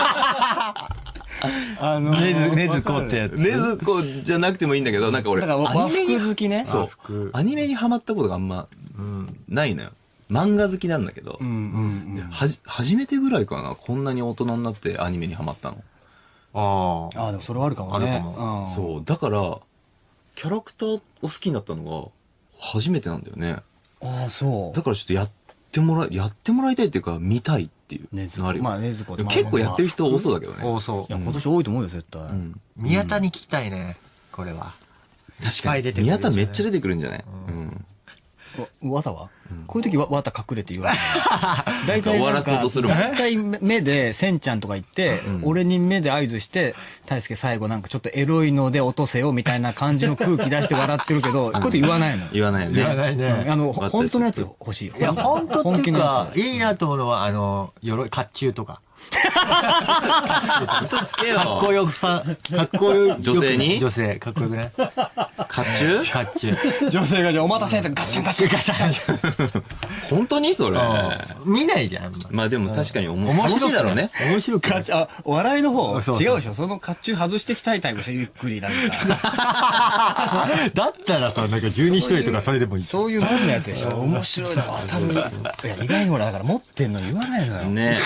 あのねず、ねずこってやつ。 ねずこじゃなくてもいいんだけど、なんか俺、 だから和アニメに服好きね。 そう。アニメにハマったことがあんまないのよ。漫画好きなんだけど、 うんうんではじ初めてぐらいかな、こんなに大人になってアニメにハマったの。 ああ。 ああ、でもそれはあるかもね。 あるかもうんそう。だから、キャラクターを好きになったのが初めてなんだよね。 ああ、そう。 だからちょっとやってもらい、やってもらいたいっていうか、見たいっていうねずこ。 のあるよ。 まあ、ねずこでも結構やってる人多そうだけどね。 多そうい。や、今年多いと思うよ、絶対。 うん。 宮田に聞きたいね、これは。 確いっぱい出てくるんじゃない宮田めっちゃ出てくるんじゃない？うん。 わ、わたはこういう時わ、わた隠れて言わない。大体終わらそうとするもん大体目で、せんちゃんとか言って、俺に目で合図して、大輔最後なんかちょっとエロいので落とせよみたいな感じの空気出して笑ってるけど、こういうこと言わないの。 言わないよね。 言わないね。 あの、ほ本当のやつ欲しい。 いや、本当っていう気のやか、いいなと思うのは、あの、鎧、甲冑とか。 嘘つけよ。 かっこよくさ、かっこよく。 女性に女性、かっこよくね。 甲冑？ 甲冑。 つ。女性がじゃあお待たせってガッシャンガッシャンガッシャン。 本当にそれ。 見ないじゃん。 まあでも確かに面白いだろうね。 面白くかあ、お笑いの方そうそう違うでしょその甲冑外してきたいタイプでしょゆっくりなんか。 だったらさ、なんか十二一人とかそれでもいい。 そういうマジなやつでしょ面白いな、当たる。いや、意外にほら、だから持ってんのに言わないのよ。 ね。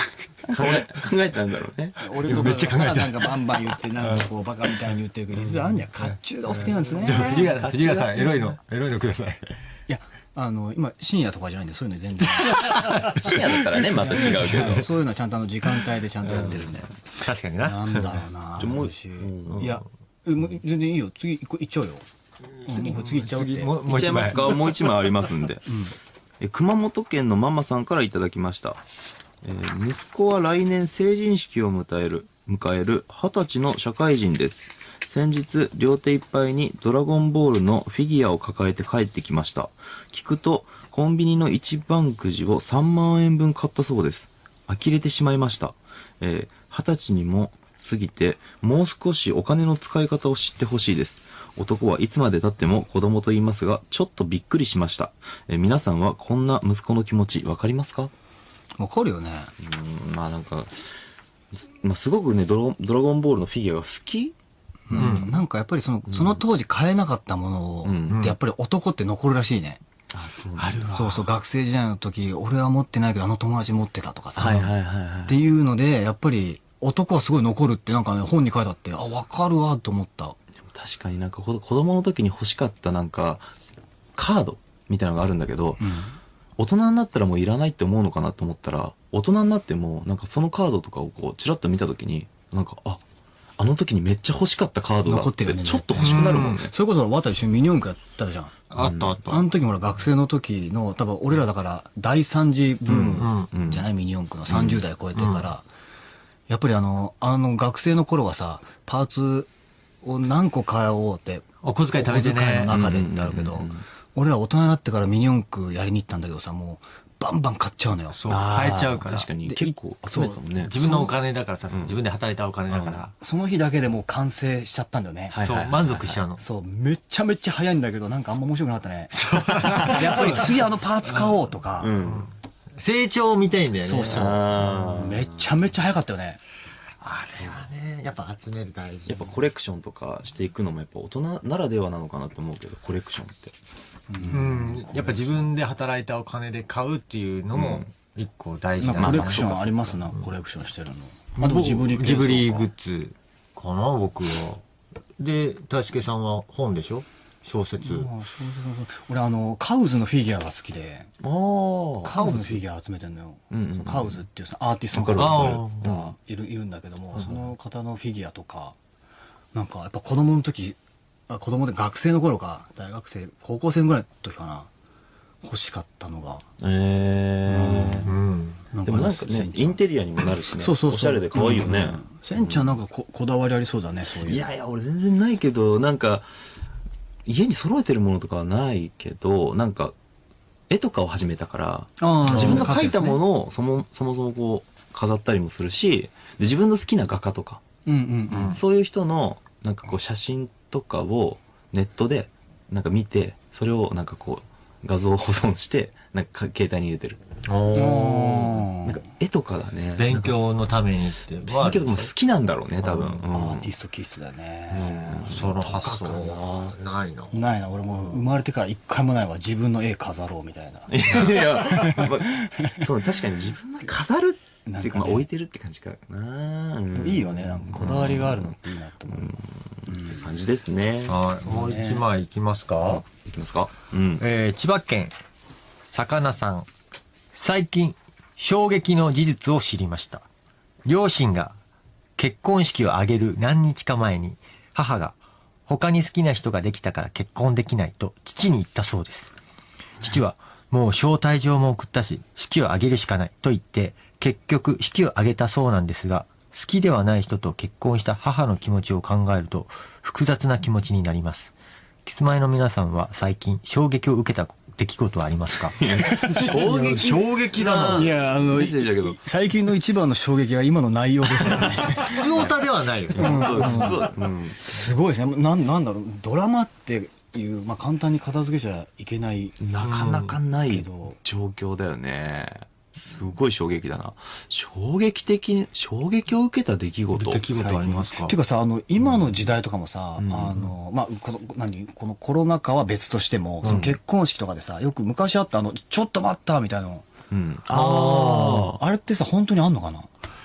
考えたんだろうね。 俺とかがさ、なんかバンバン言って、なんかこう、バカみたいに言ってるけど、実はあんじゃん、甲冑がお好きなんですね。 じゃあ藤ヶ藤ヶさん、エロいの、エロいのください。 いや、あの、今、深夜とかじゃないんで、そういうの全然。 深夜だったらね、また違うけど。 そういうのはちゃんとあの、時間帯でちゃんとやってるんで。 確かにな。 なんだろうな。 ちょもう私いや、えもう全然いいよ。次、行こ行っちゃうよ。次、次行っちゃうって。 次もういっちゃいますか？もう一枚ありますんで。え熊本県のママさんからいただきました。えー息子は来年成人式を迎える、迎える二十歳の社会人です。先日、両手いっぱいにドラゴンボールのフィギュアを抱えて帰ってきました。聞くと、コンビニの一番くじをさんまんえんぶん買ったそうです。呆れてしまいました。えー、二十歳にも過ぎて、もう少しお金の使い方を知ってほしいです。男はいつまで経っても子供と言いますが、ちょっとびっくりしました。えー皆さんはこんな息子の気持ちわかりますか？ わかるよね。 うん、まあなんか、すまあ、すごくねドラ、ドラゴンボールのフィギュアが好き？ うん。なんかやっぱりその、その当時買えなかったものを、ってやっぱり男って残るらしいね。 あ、そうあるわ。そうそう、学生時代の時、俺は持ってないけどあの友達持ってたとかさ。 はいはいはいはい。 っていうので、やっぱり男はすごい残るってなんかね、本に書いてあって、あ、わかるわと思った。 確かになんか子子供の時に欲しかったなんか、カードみたいなのがあるんだけど、 うん。 大人になったらもういらないって思うのかなと思ったら、大人になってもなんかそのカードとかをこうチラッと見た時に、なんか、あ、あの時にめっちゃ欲しかったカードだって残ってるねちょっと欲しくなるもんね。 それこそ、わた一緒にミニ四駆やったじゃん。 あったあった。 あの時もほら学生の時の、多分俺らだから第三次ブームじゃないミニ四駆のさんじゅう代超えてから、やっぱりあの、あの学生の頃はさ、パーツを何個買おうって、 お小遣い食べてね。 お小遣いの中でってあるけど、俺ら大人になってからミニ四駆やりに行ったんだけどさ、もうバンバン買っちゃうのよ。 そう、 あー変えちゃうから。 確かにで結構集めたもんね。 自分のお金だからさ、自分で働いたお金だから。 その日だけでもう完成しちゃったんだよね。 そう、満足しちゃうの。 そう、めちゃめちゃ早いんだけど、なんかあんま面白くなかったね。やっぱり次あのパーツ買おうとか、 成長を見たいんだよね。 そうそう。 あめちゃめちゃ早かったよね。 あれはね、やっぱ集める大事。 やっぱコレクションとかしていくのもやっぱ大人ならではなのかなと思うけど、コレクションって。 うん。やっぱ自分で働いたお金で買うっていうのも一個大事ななんかコレクションありますな、コレクションしてるの。あ、でもジブリ系ジブリグッズかな、僕は。で、大輔さんは本でしょ、小説。 あそうそうそう俺あの、カウズのフィギュアが好きで、 ああ。 カウズのフィギュア集めてんのよ。 うんうんそうカウズっていうさ、アーティストのわかる方わがいる、いるんだけども、その方のフィギュアとか、なんかやっぱ子供の時、あ子供で学生の頃か、大学生、高校生ぐらいの時かな、欲しかったのが。 ええ。 うん。 でもなんかね、インテリアにもなるしね。 そうそうそう。 おしゃれで可愛いよね。 せんちゃんなんかここだわりありそうだね、そういう。 いやいや、俺全然ないけど、なんか、家に揃えてるものとかはないけど、なんか、絵とかを始めたから、 あー自分の描いたものをそもそもそもこう飾ったりもするし、で自分の好きな画家とか、 うんうんうん。 そういう人のなんかこう写真とかをネットでなんか見て、それをなんかこう画像保存してなんか携帯に入れてる。 おなんか絵とかだね。 勉強のためにって。 だけどもう好きなんだろうね、多分。うんアーティスト気質だね。 その発想はないな。 ないな、俺もう生まれてから一回もないわ。自分の絵飾ろうみたいな。 いや、まあそう、確かに自分の飾るっていうか、まあ置いてるって感じかな。うんいいよね、なんかこだわりがあるのっていいなと思う。 って感じですね。 はい。もう一枚いきますか。 いきますか。うん。 えー、千葉県、魚さん。最近、衝撃の事実を知りました。両親が結婚式を挙げる何日か前に、母が他に好きな人ができたから結婚できないと父に言ったそうです。父はもう招待状も送ったし、式を挙げるしかないと言って、結局式を挙げたそうなんですが、好きではない人と結婚した母の気持ちを考えると複雑な気持ちになります。キスマイの皆さんは最近衝撃を受けた出来事はありますか？ 衝撃衝撃だな。 いや、あの、 メッセージだけど。 最近の一番の衝撃は今の内容ですからね。 普通オタではないよ。 普通、うん。 すごいですね。なん、なんだろう、ドラマっていう、まあ簡単に片付けちゃいけない。 なかなかないけど状況だよね。すごい衝撃だな。衝撃的に、衝撃を受けた出来事。 出来事ありますか？ っていうかさ、あの、今の時代とかもさ、あの、まあ、この、何、このコロナ禍は別としても、その結婚式とかでさ、よく昔あったあの、ちょっと待ったみたいなの。 うん。 ああ。あれってさ、本当にあんのかな？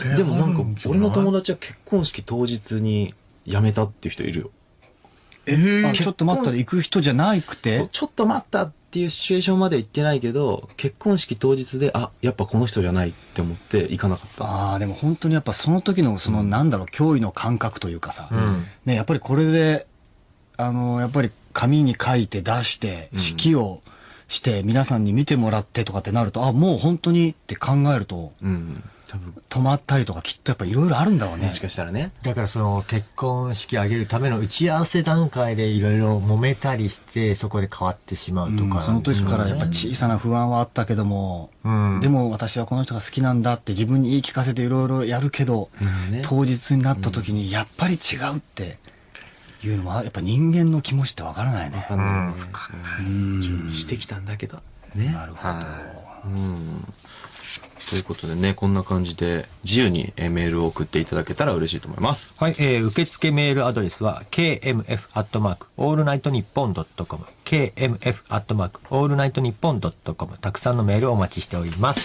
でもなんか俺の友達は結婚式当日に辞めたっていう人いるよ。 えー、ちょっと待ったで行く人じゃなくて、 そうちょっと待ったっていうシチュエーションまで行ってないけど、結婚式当日であやっぱこの人じゃないって思って行かなかった。 ああでも本当にやっぱその時のその、うん、なんだろう脅威の感覚というかさ、うん、ねやっぱりこれであのやっぱり紙に書いて出して式をして皆さんに見てもらってとかってなると、あもう本当にって考えると、うん、多分止まったりとかきっとやっぱいろいろあるんだろうね。 もしかしたらね。 だからその結婚式挙げるための打ち合わせ段階でいろいろ揉めたりしてそこで変わってしまうとか、うん、 その時からやっぱ小さな不安はあったけども、うん、でも私はこの人が好きなんだって自分に言い聞かせていろいろやるけど、うんね、当日になった時にやっぱり違うっていうのはやっぱ人間の気持ちってわからないね。 分かんないね。うん、準備してきたんだけどね。 なるほど。 うんということでね、こんな感じで自由にメールを送っていただけたら嬉しいと思います。 はい、えー、受付メールアドレスは ケーエムエフ アットマーク オールナイトニッポン ドットコム ケーエムエフ アットマーク オールナイトニッポン ドットコム たくさんのメールをお待ちしております。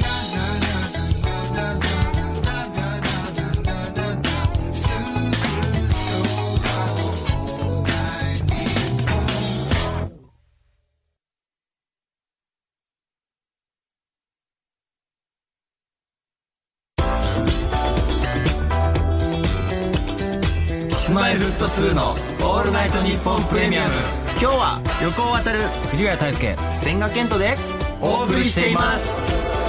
スマイルフットツーのオールナイトニッポンプレミアム、 今日は横尾渉、 藤ヶ谷太輔、 千賀健人でお送りしています。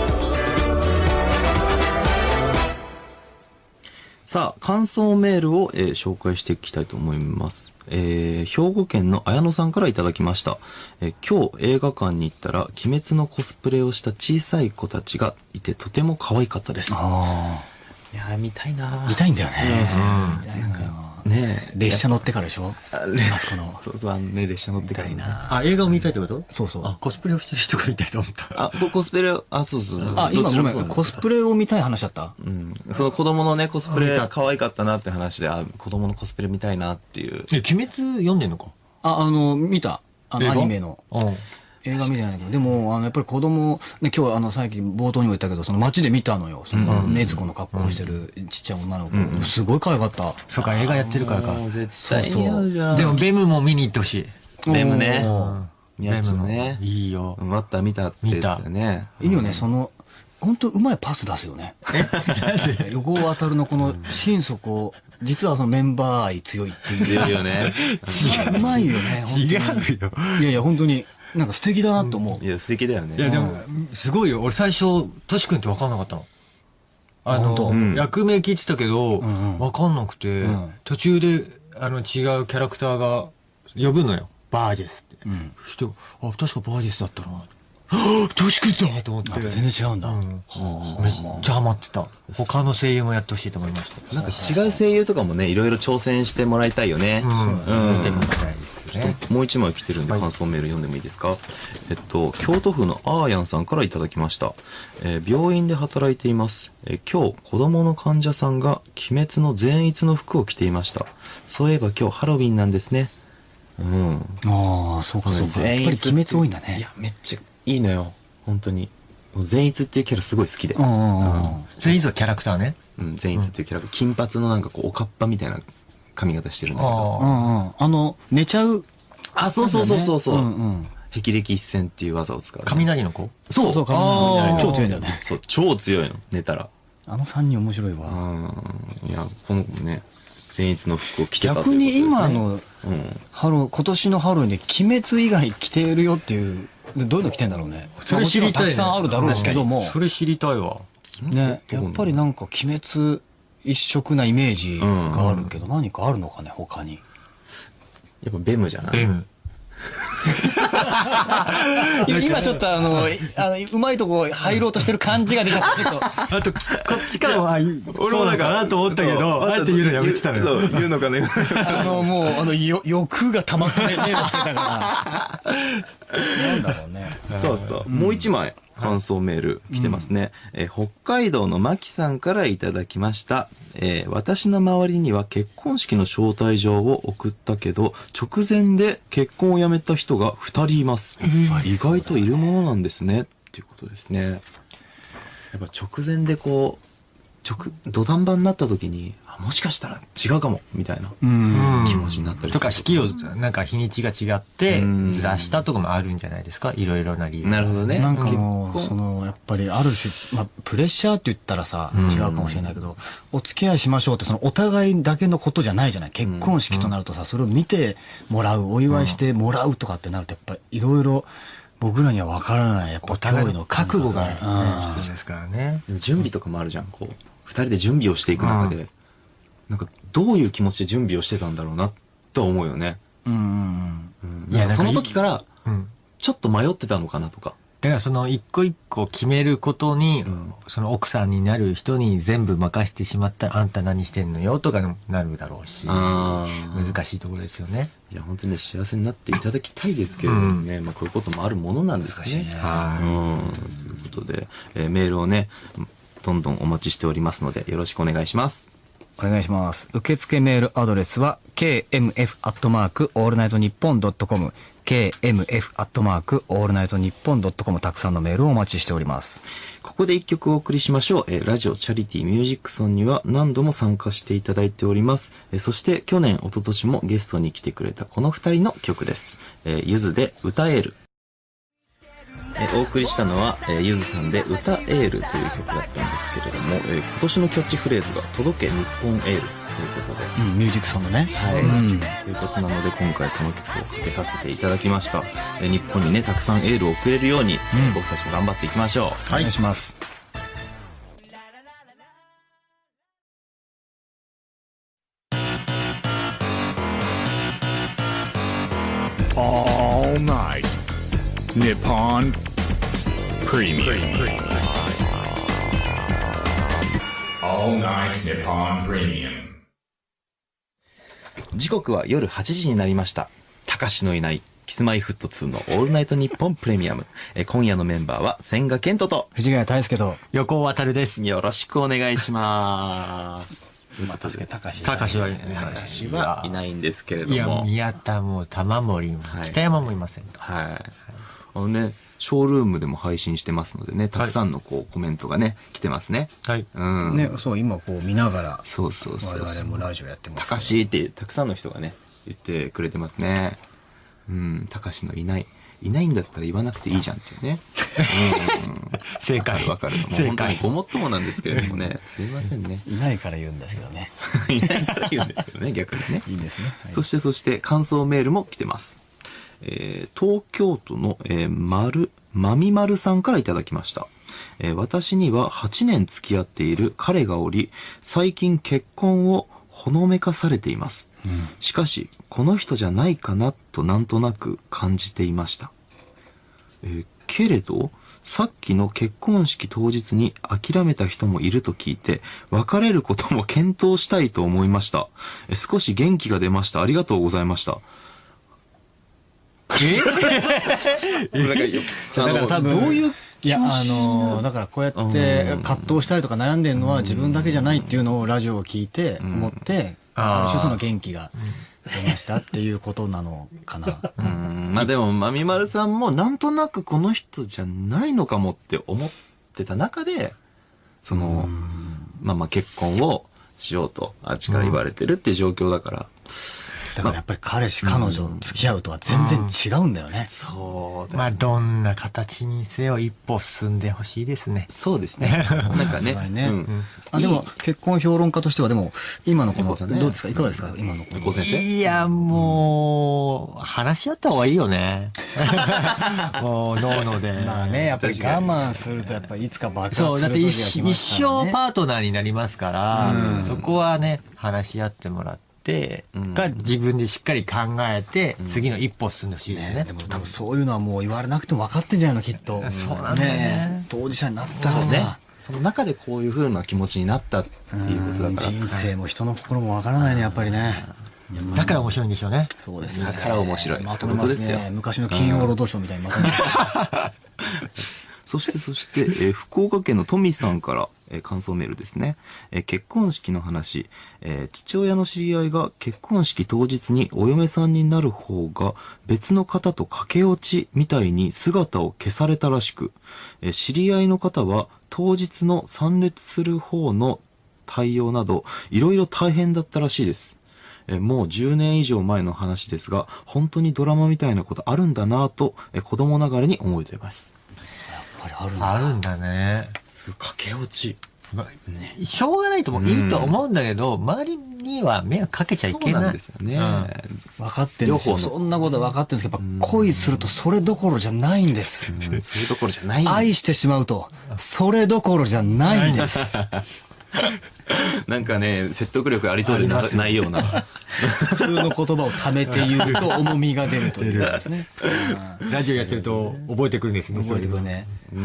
さあ感想メールを、えー、紹介していきたいと思います。えー、兵庫県の綾野さんからいただきました。えー、今日映画館に行ったら鬼滅のコスプレをした小さい子たちがいてとても可愛かったです。あいや見たいな。 見たいんだよね。 うん、ね列車乗ってからでしょ。あそこのそうそうあのね列車乗ってからいいな。 あ映画を見たいってこと？ そうそう。 あコスプレをしてる人が見たいと思った。 あコスプレあそうそうそう。 あ今ごめんコスプレを見たい話だった。 うん。その子供のねコスプレ可愛かったなって話であ子供のコスプレ見たいなっていう。 え鬼滅読んでんのか？ ああの見たあのアニメの。映画見てないけど、でも、あの、やっぱり子供、ね、今日、あの、最近冒頭にも言ったけど、その街で見たのよ。その、禰豆子の格好をしてるちっちゃい女の子。うん、すごい可愛かった。 そうか、映画やってるからか。 絶対似合うじゃん。 でも、ベムも見に行ってほしい。 ベムね。宮地もね。 いいよ。 また見たって言ったよね。 いいよね、その、本当うまいパス出すよね。横尾渉のこの心底、実はそのメンバー愛強いっていう。 強いよね。 うまいよね。 違うよ。 いやいや、本当に。なんか素敵だなと思う。 いや、素敵だよね。 いや、でも、すごいよ。俺最初、トシ君って分かんなかったの。あの、うん、役名聞いてたけど、うんうん、分かんなくて、うん、途中で、あの、違うキャラクターが呼ぶのよ。バージェスって。うん、そして、あ、確かバージェスだったな。はぁトシ君だと思って。 全然違うんだ。うん、 めっちゃハマってた。他の声優もやってほしいと思いました。 なんか違う声優とかもね、いろいろ挑戦してもらいたいよね。うん。うん。見てみたいですね。もう一枚来てるんで感想メール読んでもいいですか？はい、えっと、京都府のアーヤンさんからいただきました。えー、病院で働いています。えー、今日、子供の患者さんが鬼滅の善逸の服を着ていました。そういえば今日ハロウィンなんですね。うん。 ああ、そうかそうか。やっぱり鬼滅多いんだね。 いや、めっちゃいいのよ。本当に。善逸っていうキャラすごい好きで。 善逸はキャラクターね。 うん、善逸っていうキャラクター。金髪のなんかこう、おかっぱみたいな髪型してるんだけど。 あの、寝ちゃう。 あ、そうそうそうそうそう。霹靂一閃っていう技を使う。 雷の子？ そうそう、雷。超強いんだよね。 そう、超強いの。寝たら。 あの三人面白いわ。 うん。いや、この子ね、善逸の服を着てた。 逆に今の、ハロ、今年のハロウィンで鬼滅以外着てるよっていう、どういうの着てんだろうね。 それ知りたい。 たくさんあるだろうけども。 それ知りたいわ。 ね、やっぱりなんか鬼滅一色なイメージがあるけど、何かあるのかね、他に。 やっぱベムじゃない？ ベム。 今ちょっとあの、あの、うまいとこ入ろうとしてる感じが出ちゃって、ちょっと。 あと、こっちからは、そうだかなと思ったけど、あえて言うのやめてたのよ。 そう、言うのかね。 あの、もう、あの、欲が溜まって目をしてたから。なんだろうね。 そうそう。もう一枚。感想メール来てますね。うん、えー、北海道のマキさんからいただきました。えー、私の周りには結婚式の招待状を送ったけど、直前で結婚をやめた人が二人います。意外といるものなんですね。っていうことですね。やっぱ直前でこう、 直、土壇場になった時に、あもしかしたら違うかも、みたいな気持ちになったりする。 とか、式を、なんか日にちが違って、ずらしたとかもあるんじゃないですか、いろいろな理由。 なるほどね。 なんかもう、その、やっぱりある種、まあ、プレッシャーって言ったらさ、違うかもしれないけど、お付き合いしましょうって、その、お互いだけのことじゃないじゃない。結婚式となるとさ、それを見てもらう、お祝いしてもらうとかってなると、やっぱりいろいろ、僕らには分からない、やっぱお互いの脅威の覚悟が、ね、 うん必要ですからね。 準備とかもあるじゃん、こう。二人で準備をしていく中で、なんか、どういう気持ちで準備をしてたんだろうな、と思うよね。 うんうんうん。 いや、その時から、 うん、 ちょっと迷ってたのかなとか。 だからその一個一個決めることに、うん、その奥さんになる人に全部任せてしまったら、あんた何してんのよとかになるだろうし、難しいところですよね。 いや、本当にね、幸せになっていただきたいですけれどもね、うん、まあこういうこともあるものなんですね。 ねはい。うん。ということで、えー、メールをね、どんどんお待ちしておりますので、よろしくお願いします。 お願いします。受付メールアドレスは ケーエムエフ アットマーク オールナイトニッポン ドットコム ケーエムエフ アットマーク オールナイトニッポン ドットコム たくさんのメールをお待ちしております。 ここで一曲お送りしましょう。えー、ラジオチャリティーミュージックソンには何度も参加していただいております。えー、そして去年、一昨年もゲストに来てくれたこの二人の曲です。えー、ゆずで歌える。えー、お送りしたのは、えー、ゆずさんで歌エールという曲だったんですけれども、えー、今年のキャッチフレーズが届け日本エールということで、 うん、ミュージックソンのね、 はい、うん、ということなので今回この曲をかけさせていただきました。えー、日本にねたくさんエールを送れるように、うん、僕たちも頑張っていきましょう。 はい、お願いします。 All night Nippon Premium All night Nippon Premium 時刻は夜はちじになりました。たかしのいないキスマイフットツーのオールナイトニッポンプレミアム。え今夜のメンバーは千賀健人と藤ヶ谷大輔と横尾渉です。 よろしくお願いします。 まあ確かに高橋高橋はいないないんですけれども、 いや宮田も玉森も北山もいませんと。 はい、はい、あのねショールームでも配信してますのでね、たくさんのこうコメントがね来てますね。 はい。 うん。ね、そう今こう見ながら、 そうそうそう。 我々もラジオやってます。 たかしってたくさんの人がね言ってくれてますね。うん、たかしのいないいないんだったら言わなくていいじゃんっていうね。うん、 正解。 わかる。もう本当にごもっともなんですけれどもね、すいませんね。 いないから言うんですけどね。 いないから言うんですけどね、逆にね。 いいですね。 はい、そしてそして感想メールも来てます。えー、東京都の、えー、まる、まみまるさんからいただきました。えー、私にははちねん付き合っている彼がおり、最近結婚をほのめかされています。うん、しかし、この人じゃないかなとなんとなく感じていました。えー、けれど、さっきの結婚式当日に諦めた人もいると聞いて、別れることも検討したいと思いました。えー、少し元気が出ました。ありがとうございました。 えなんかだから多分どういういやあのだからこうやって葛藤したりとか悩んでるのは自分だけじゃないっていうのをラジオを聞いて思ってある種その元気が出ましたっていうことなのかな。 うん、まあでもまみまるさんもなんとなくこの人じゃないのかもって思ってた中でそのまあまあ結婚をしようとあっちから言われてるっていう状況だから。 だからやっぱり彼氏、彼女付き合うとは全然違うんだよね。 そうだ。 まあどんな形にせよ一歩進んでほしいですね。 そうですね。なんかね。 ねうん、あでも結婚評論家としてはでも今のこの、ね、どうですかいかがですか今のこの。 先生いやもう話し合った方がいいよね。もうノーノで。 まあねやっぱり我慢するとやっぱりいつか爆発するそうだって一、一生パートナーになりますから、うん、そこはね話し合ってもらって。が自分でしっかり考えて次の一歩進んでほしいですね。 でも多分そういうのはもう言われなくても分かってんじゃないのきっと。 そうなんだね。 当事者になったらさ、 その中でこういう風な気持ちになったっていうことだから。 人生も人の心も分からないねやっぱりね。 だから面白いんでしょうね。 そうですね。 だから面白い。 まとめますね。昔の金曜ロードショーみたいにまとめます。 そしてそして、えー、福岡県のトミさんから、えー、感想メールですね、えー、結婚式の話、えー、父親の知り合いが結婚式当日にお嫁さんになる方が別の方と駆け落ちみたいに姿を消されたらしく、えー、知り合いの方は当日の参列する方の対応など、いろいろ大変だったらしいです。えもうじゅうねん以上前の話ですが、本当にドラマみたいなことあるんだなぁと、え子供ながらに思えています。 やっぱりあるんだ。 あるんだね。 すごい駆け落ち。 まね、しょうがないと思う。いいと思うんだけど、周りには迷惑かけちゃいけない。 そうなんですよね。 うん、 分かってるんですよ。そんなことは分かってるんですけど、やっぱ恋するとそれどころじゃないんです。 うん、それどころじゃないんです。 愛してしまうと、それどころじゃないんです。 なんかね、説得力ありそうで な, ないような。 普通の言葉をためて言うと重みが出るというですね。 ラジオやってると覚えてくるんですね。 覚えてくるね。 うん。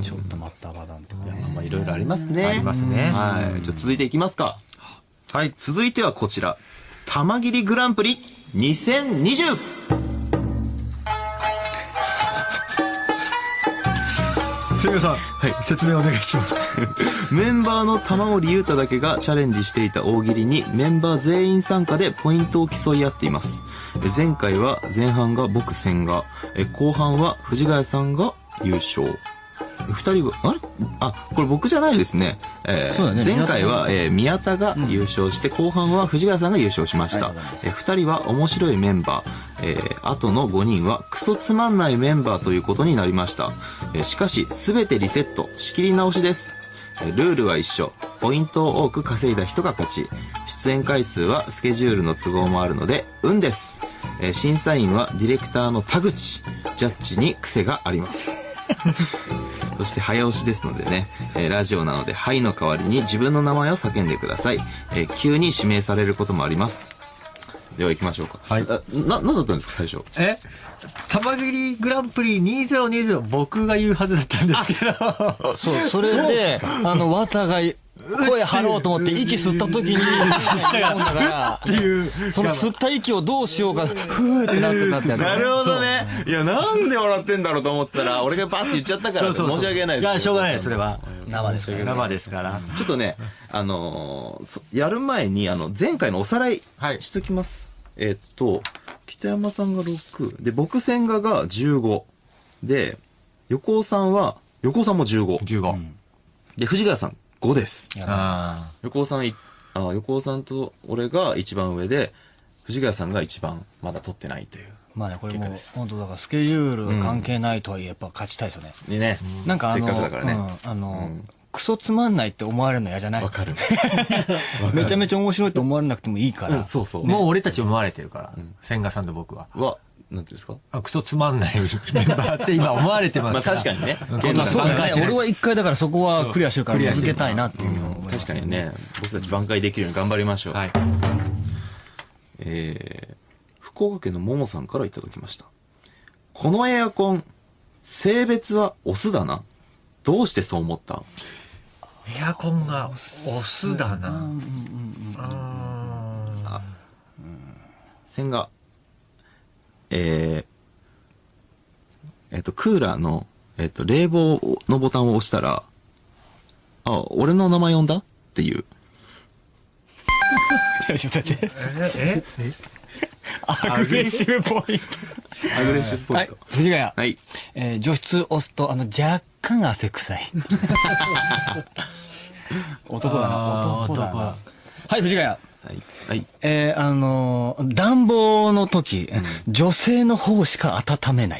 ちょっと待ったバダンとか。 まあまあいろいろありますね。 ありますね。 はい。じゃあ続いていきますか。はい。続いてはこちら。玉切りグランプリにせんにじゅう。 すみません。はい。説明お願いします。 メンバーの玉森裕太だけがチャレンジしていた大喜利にメンバー全員参加でポイントを競い合っています。前回は前半が僕千賀、後半は藤ヶ谷さんが優勝。二人は、あれあ、これ僕じゃないですね。えーそうだね。 前回は、えー、宮田が優勝して、うん、後半は藤ヶ谷さんが優勝しました。えー、二人は面白いメンバー、えー、あとのごにんはクソつまんないメンバーということになりました。えー、しかし、すべてリセット、仕切り直しです。えー、ルールは一緒。ポイントを多く稼いだ人が勝ち。出演回数はスケジュールの都合もあるので、運です。えー、審査員はディレクターの田口。ジャッジに癖があります。そして早押しですのでね、えー、ラジオなのではいの代わりに自分の名前を叫んでください。えー、急に指名されることもあります。では行きましょうか。はい。あ、な、何だったんですか最初。 え玉切りグランプリにせんにじゅう僕が言うはずだったんですけど。 そう、それで、あの、綿が、声張ろうと思って息吸った時に、っていう、その吸った息をどうしようか、ふーってなってたってやつ。 なるほどね。いや、なんで笑ってんだろうと思ってたら、俺がバッて言っちゃったから申し訳ないです。 いや、しょうがないです、それは。 生ですから。 生ですから。 ちょっとね、あのー、やる前に、あの、前回のおさらいしときます。はい、えっと、北山さんがろく、で、僕千賀がじゅうご。で、横尾さんは、横尾さんもじゅうご。 じゅうご。 で、藤ヶ谷さんごです。 あ横尾さんい、あ、横尾さんと俺が一番上で、藤ヶ谷さんが一番まだ取ってないという。 まあね、これもう、本当だからスケジュール関係ないとはいえ、やっぱ勝ちたいですよね。 いいね。 なんかあの、 せっかくだからね。 うん、あの、うん、クソつまんないって思われるの嫌じゃない？ わかる。 めちゃめちゃ面白いと思われなくてもいいから。 うん、そうそう。 もう俺たち思われてるから。千賀さんと僕は。 は、なんていうんですか？ あ、クソつまんないメンバーって今思われてますから。 まあ確かにね。 そうだね。俺は一回だからそこはクリアしてるから続けたいなっていうのを思います。 確かにね。僕たち挽回できるように頑張りましょう。 はい。 えー、福岡県のももさんからいただきました。このエアコン、性別はオスだな。どうしてそう思った？ エアコンがオスだな。 あ、線が、えー、えっと、クーラーの、えっと、冷房のボタンを押したら、あ、俺の名前呼んだっていう。 ちょっと待って。 ええアグレッシブポイント。 アグレッシブポイント。 はい、藤ヶ谷。 はい。 えー、除湿押すと、あの、若干汗臭い。男だな、男だな。はい、藤ヶ谷。 はい。はい。 えー、あのー、暖房の時、うん、女性の方しか温めない。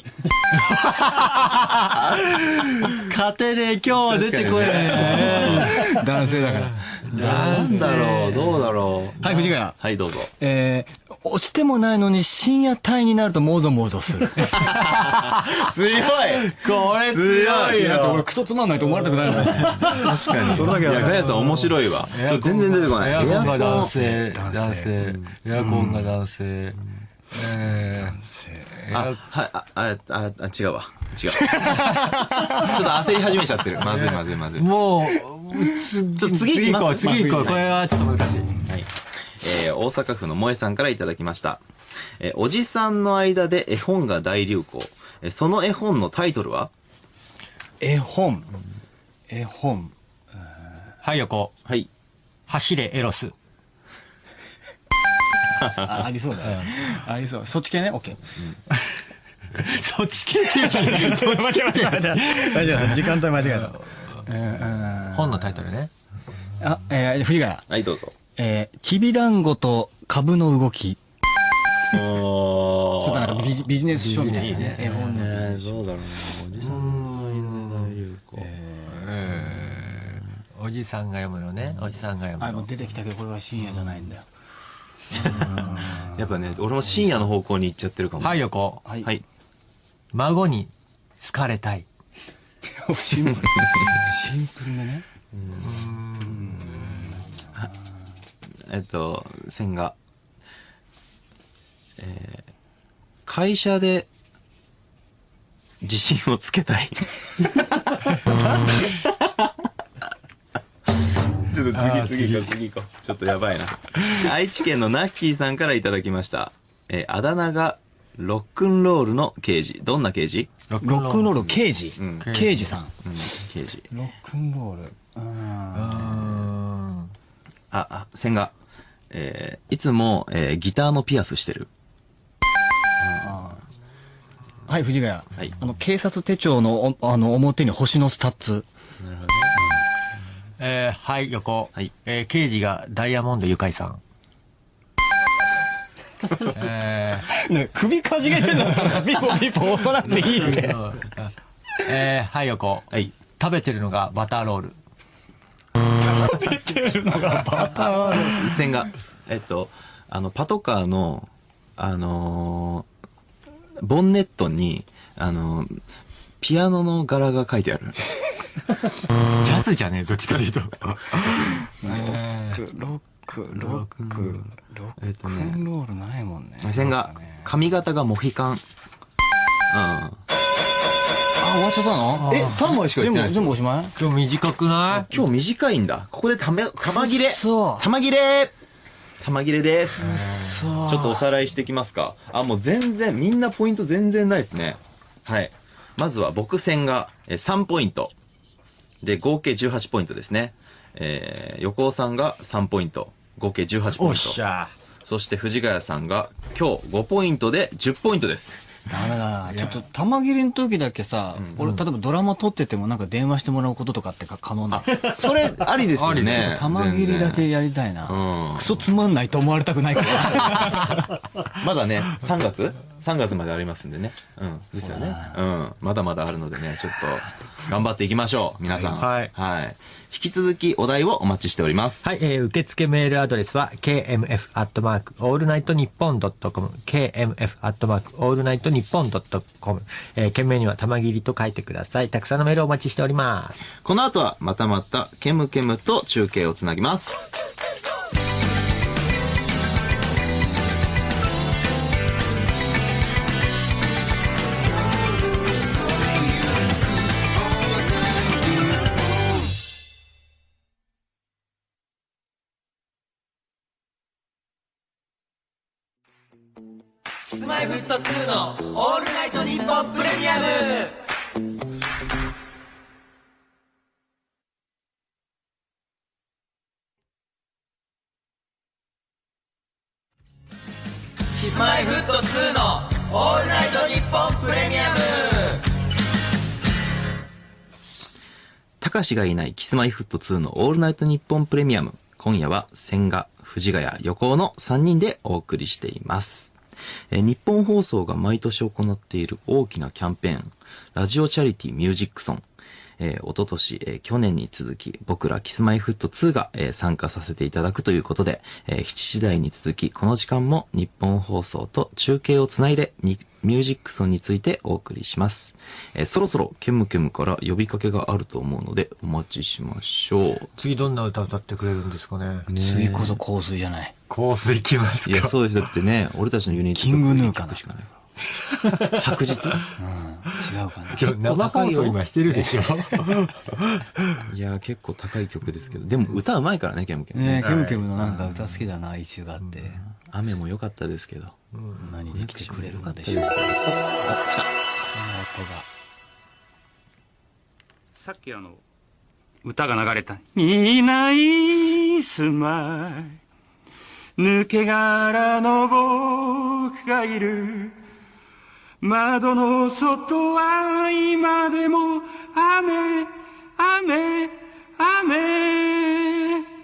家庭で今日は出てこないね。 男性だから。 なんだろう、どうだろう。 はい、藤ヶ谷。 はい、どうぞ。 えー、押してもないのに深夜帯になるともぞもぞする。 強いこれ強いよ。 だって俺クソつまんないと思われたくないもん。 確かに。それだけは。いや、ガヤさん面白いわ。ちょっと全然出てこない。 エアコンが男性。男性。エアコンが男性。えー、あ、はい、あ、あ、あ、あ、違うわ。違う。ちょっと焦り始めちゃってる。まずいまずいまずい。 もう、 ちょっと次行こう。 次行こう。これはちょっと難しい。はい。 えー、大阪府の萌えさんからいただきました。えー、おじさんの間で絵本が大流行。えー、その絵本のタイトルは？ 絵本。絵本。 はい、横。 はい。 走れ、エロス。 あ, ありそうだね。ありそう。そっち系ね。オッケー。 そっち系って言うたら、そっち系って。 間違えた。時間帯間違えた。 本のタイトルね。 あ、えー、藤ヶ谷。 はい、どうぞ。 えー、きびだんごと株の動き。 おちょっとなんかビジビジネス書みたいなね。絵本のビジネス書。 どうだろうな。おじさんの犬大流行。 えー、おじさんが読むのね。おじさんが読むの。 あ、もう出てきたけどこれは深夜じゃないんだよ。 やっぱね、俺も深夜の方向に行っちゃってるかも。 はい、横。 はい。 はい。 孫に好かれたい。 シンプル。シンプルめね。 えっと、線が、えー、会社で自信をつけたい。ちょっと次次行こう次行こう。ちょっとやばいな。愛知県のナッキーさんからいただきました。えー、あだ名がロックンロールの刑事。どんな刑事？ ロックンロール刑事。 うん、 刑事さん。 うん、刑事。 ロックンロール。うん。 あ、あ、線が、えー、いつも、えー、ギターのピアスしてる。 はい、藤ヶ谷。 はい。 あの、警察手帳の、あの、表に星のスタッツ。 なるほどね。 えー、はい、横。 はい。 えー、刑事がダイヤモンドゆかいさん。えー、ね、首かじげてんだったらさ、ピポピポ押さなくていいって。 えー、はい、横。 はい。 食べてるのがバターロール。 食べてるのがバターロール。 線が、えっと、あの、パトカーの、あのー、ボンネットに、あのー、ピアノの柄が書いてある。 ジャズじゃねえ、どっちかというと。 ロック、ロック、ロック、ロックンロールないもんね。 線が、髪型がモヒカン。うん。 あ、終わっちゃったの？ え、さんまいしか言ってない。 全部おしまい？ 今日短くない？ 今日短いんだ。ここでため、玉切れ。 そう。 玉切れ玉切れです。ちょっとおさらいしてきますか。あ、もう全然、みんなポイント全然ないですね。はい。まずは僕線がさんポイント。で、合計じゅうはちポイントですね。えー、横尾さんがさんポイント。合計じゅうはちポイント。おっしゃ。そして藤ヶ谷さんが今日ごポイントでじゅっポイントです。 ダメだな。ちょっと玉切りの時だけさ、うん、俺例えばドラマ撮っててもなんか電話してもらうこととかって可能な。 それありですよね。 玉切りだけやりたいな。うん、クソつまんないと思われたくないから。 まだね、さんがつ ?さん 月までありますんでね。うん。ですよね。うん。まだまだあるのでね、ちょっと頑張っていきましょう。皆さん。 はい。 はい。引き続きお題をお待ちしております。 はい、えー、受付メールアドレスは ケーエムエフ アットマーク オールナイトニッポン ドットコム ケーエムエフ アットマーク オールナイトニッポン ドットコム、えー、件名には玉切りと書いてください。たくさんのメールをお待ちしております。 この後はまたまたケムケムと中継をつなぎます。 キスマイフットツーのオールナイトニッポンプレミアム。キスマイフットツーのオールナイトニッポンプレミアム。 たかしがいないキスマイフットツーのオールナイトニッポンプレミアム。今夜は千賀、藤ヶ谷、横尾のさんにんでお送りしています。えー、日本放送が毎年行っている大きなキャンペーン、ラジオチャリティミュージックソン。えー、おととし、えー、去年に続き、僕らキスマイフットツーが、えー、参加させていただくということで、えー、しちじ台に続き、この時間も日本放送と中継をつないで、ミュージックソンについてお送りします。えー、そろそろケムケムから呼びかけがあると思うので、お待ちしましょう。 次どんな歌歌ってくれるんですかね。 ね、次こそ香水じゃない。 香水きますか。 いや、そうです。だってね、俺たちのユニットキングヌーかな。 しかないから。白日、うん、 違うかな。 今日生放送今してるでしょ。 いや、結構高い曲ですけど、でも歌うまいからね、ケムケム。 ね、ケムケムのなんか歌好きだな、一周があって。 雨も良かったですけど。 うん、何で来てくれるかでしょう。 さっきあの、歌が流れた。見ないすまい。抜け殻の僕がいる。窓の外は今でも雨、雨、雨。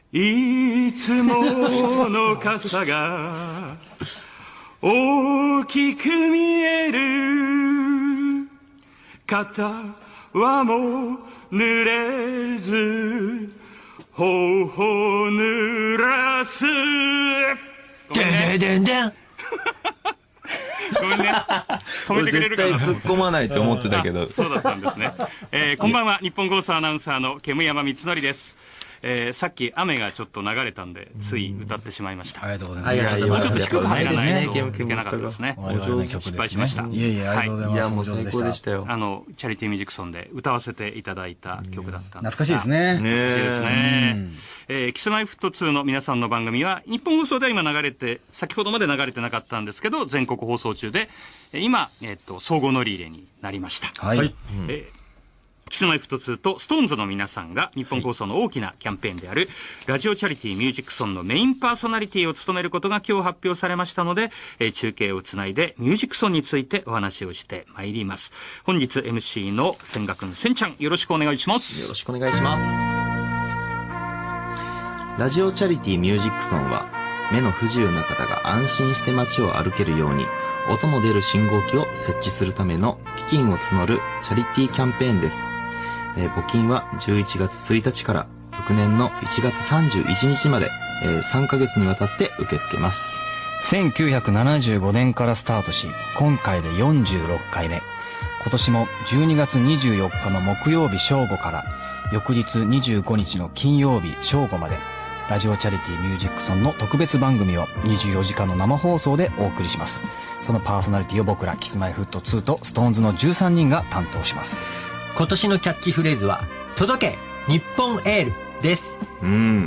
いつもの傘が大きく見える。肩はもう濡れず頬濡らす。 でんでんでんでん。 ごめんね。止めてくれるかな。 絶対突っ込まないと思ってたけど。 そうだったんですね。えー、こんばんは、日本放送アナウンサーの煙山光則です。えー、さっき雨がちょっと流れたんで、つい歌ってしまいました。 ありがとうございます。 いやいや、もうちょっと低く入らないといやいけなかったですね。 我々の曲ですね。 失敗しました。 いえいえ、ありがとうございます。 いや、もう最高でしたよ。 あの、チャリティーミュージックソンで歌わせていただいた曲だったんですが。 懐かしいですね。 懐かしいですね。えー、キスマイフットツーの皆さんの番組は、日本放送では今流れて、先ほどまで流れてなかったんですけど、全国放送中で、今、えっと、総合乗り入れになりました。 はい。はい、 えーキスマイフットツーとストーンズの皆さんが日本放送の大きなキャンペーンであるラジオチャリティーミュージックソンのメインパーソナリティを務めることが今日発表されましたので、えー、中継をつないでミュージックソンについてお話をしてまいります。本日 エムシー の千賀くん、千ちゃん、よろしくお願いします。 よろしくお願いします。ラジオチャリティーミュージックソンは目の不自由な方が安心して街を歩けるように音の出る信号機を設置するための基金を募るチャリティーキャンペーンです。えー、募金はじゅういちがつついたちから翌年のいちがつさんじゅういちにちまで、えー、さんかげつにわたって受け付けます。 せんきゅうひゃくななじゅうごねんからスタートし、今回でよんじゅうろっかいめ。今年もじゅうにがつにじゅうよっかの木曜日正午から翌日にじゅうごにちの金曜日正午まで、ラジオチャリティーミュージックソンの特別番組をにじゅうよじかんの生放送でお送りします。そのパーソナリティを僕らキスマイフットツーとストーンズのじゅうさんにんが担当します。 今年のキャッチフレーズは届け日本エールです。 うん。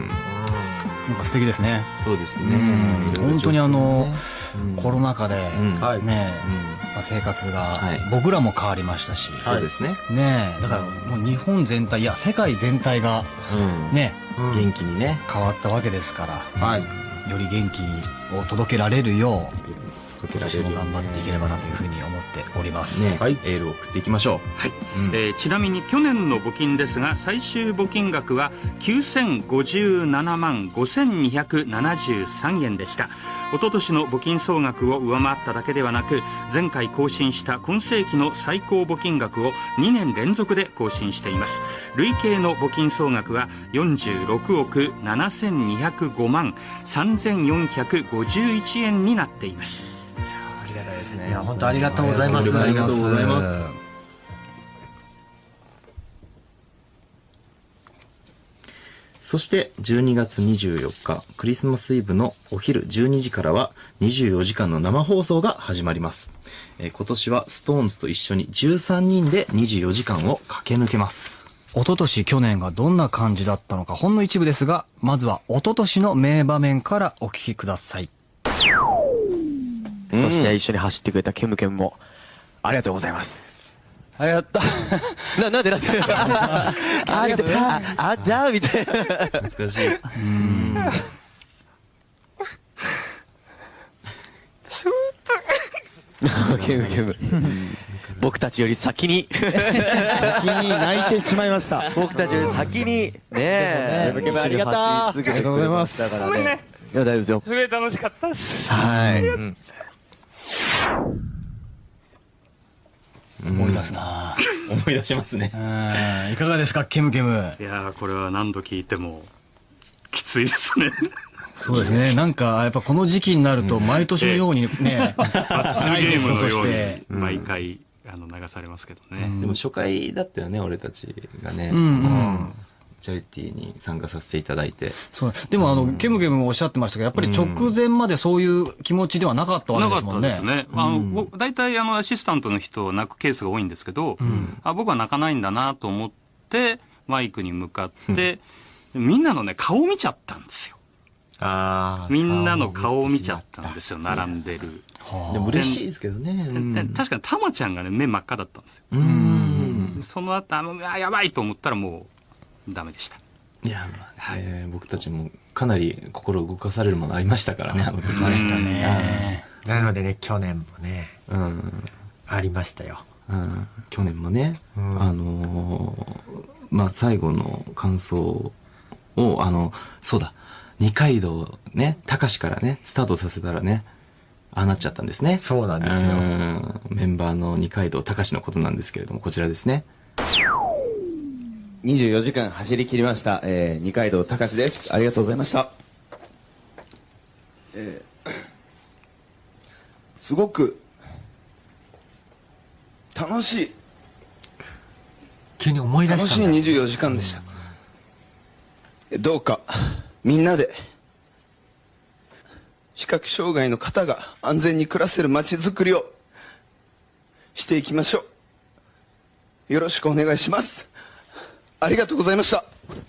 なんか素敵ですね。 そうですね。 本当にあの、うん、コロナ禍で、 うん、 ね、うん、まあ、生活が、はい、僕らも変わりましたし、 そうですね。 ね、だからもう日本全体、いや世界全体が、うん、ね、 うん、元気にね変わったわけですから、はい、より元気を届けられるよう。今年も頑張っていければなというふうに思っております、 ね、はい、エールを送っていきましょう。 はい、うん、えー、ちなみに去年の募金ですが最終募金額はきゅうせんごじゅうななまんごせんにひゃくななじゅうさんえんでした。一昨年の募金総額を上回っただけではなく前回更新した今世紀の最高募金額をにねん連続で更新しています。累計の募金総額はよんじゅうろくおくななせんにひゃくごまんさんぜんよんひゃくごじゅういちえんになっています。 いや本当ありがとうございます。 ありがとうございます。そしてじゅうにがつにじゅうよっかクリスマスイブのお昼じゅうにじからはにじゅうよじかんの生放送が始まります。えー、今年はストーンズと一緒にじゅうさんにんでにじゅうよじかんを駆け抜けます。 一昨年去年がどんな感じだったのかほんの一部ですが、まずは一昨年の名場面からお聞きください。 そして一緒に走ってくれたケムケムもありがとうございます。 ありがとう。な、なんでなんでありがとう。あ、あったみたいな。 懐かしい。うん。 ケムケム。僕たちより先に。 先に泣いてしまいました。 僕たちより先に。ねえ。 ケムケムありがとう。ありがとうございます。だからね。いや、大丈夫ですよ。 すごい楽しかったです。 はい。 思い出すな思い出しますね。 いかがですかケムケム。 いやこれは何度聞いてもきついですね。 そうですね。なんかやっぱこの時期になると毎年のようにね、 罰ゲームのように毎回あの流されますけどね。 でも初回だったよね俺たちがね。 うんうん。 チャリティーに参加させていただいて。 そう。でもあの、うん、ケムケムもおっしゃってましたけど、やっぱり直前までそういう気持ちではなかったわけですもんね。 なかったですね。あの、大体あの、アシスタントの人泣くケースが多いんですけど、うん、あ僕は泣かないんだなと思って、マイクに向かって、みんなのね、顔を見ちゃったんですよ。 あみんなの顔を見ちゃったんですよ、並んでる。 でも嬉しいですけどね。 うん、確かにタマちゃんがね、目真っ赤だったんですよ。うんその後、あ、やばいと思ったらもう、ダメでした。 いや、まあ、はい、えー、僕たちもかなり心動かされるものありましたからね、あの時。 ありましたね。 なのでね、去年もね、うん、ありましたよ。 うん、去年もね、うん、あのー、まあ最後の感想を、あの、そうだ、二階堂ね、高志からね、スタートさせたらね、ああなっちゃったんですね。 そうなんですよ。 メンバーの二階堂高志のことなんですけれども、こちらですね。 にじゅうよじかん走り切りました、えー、二階堂高志です。ありがとうございました。えー、すごく楽しい急に思い出したんだ。 楽しいにじゅうよじかんでした。どうかみんなで視覚障害の方が安全に暮らせる街づくりをしていきましょう。よろしくお願いします。ありがとうございました。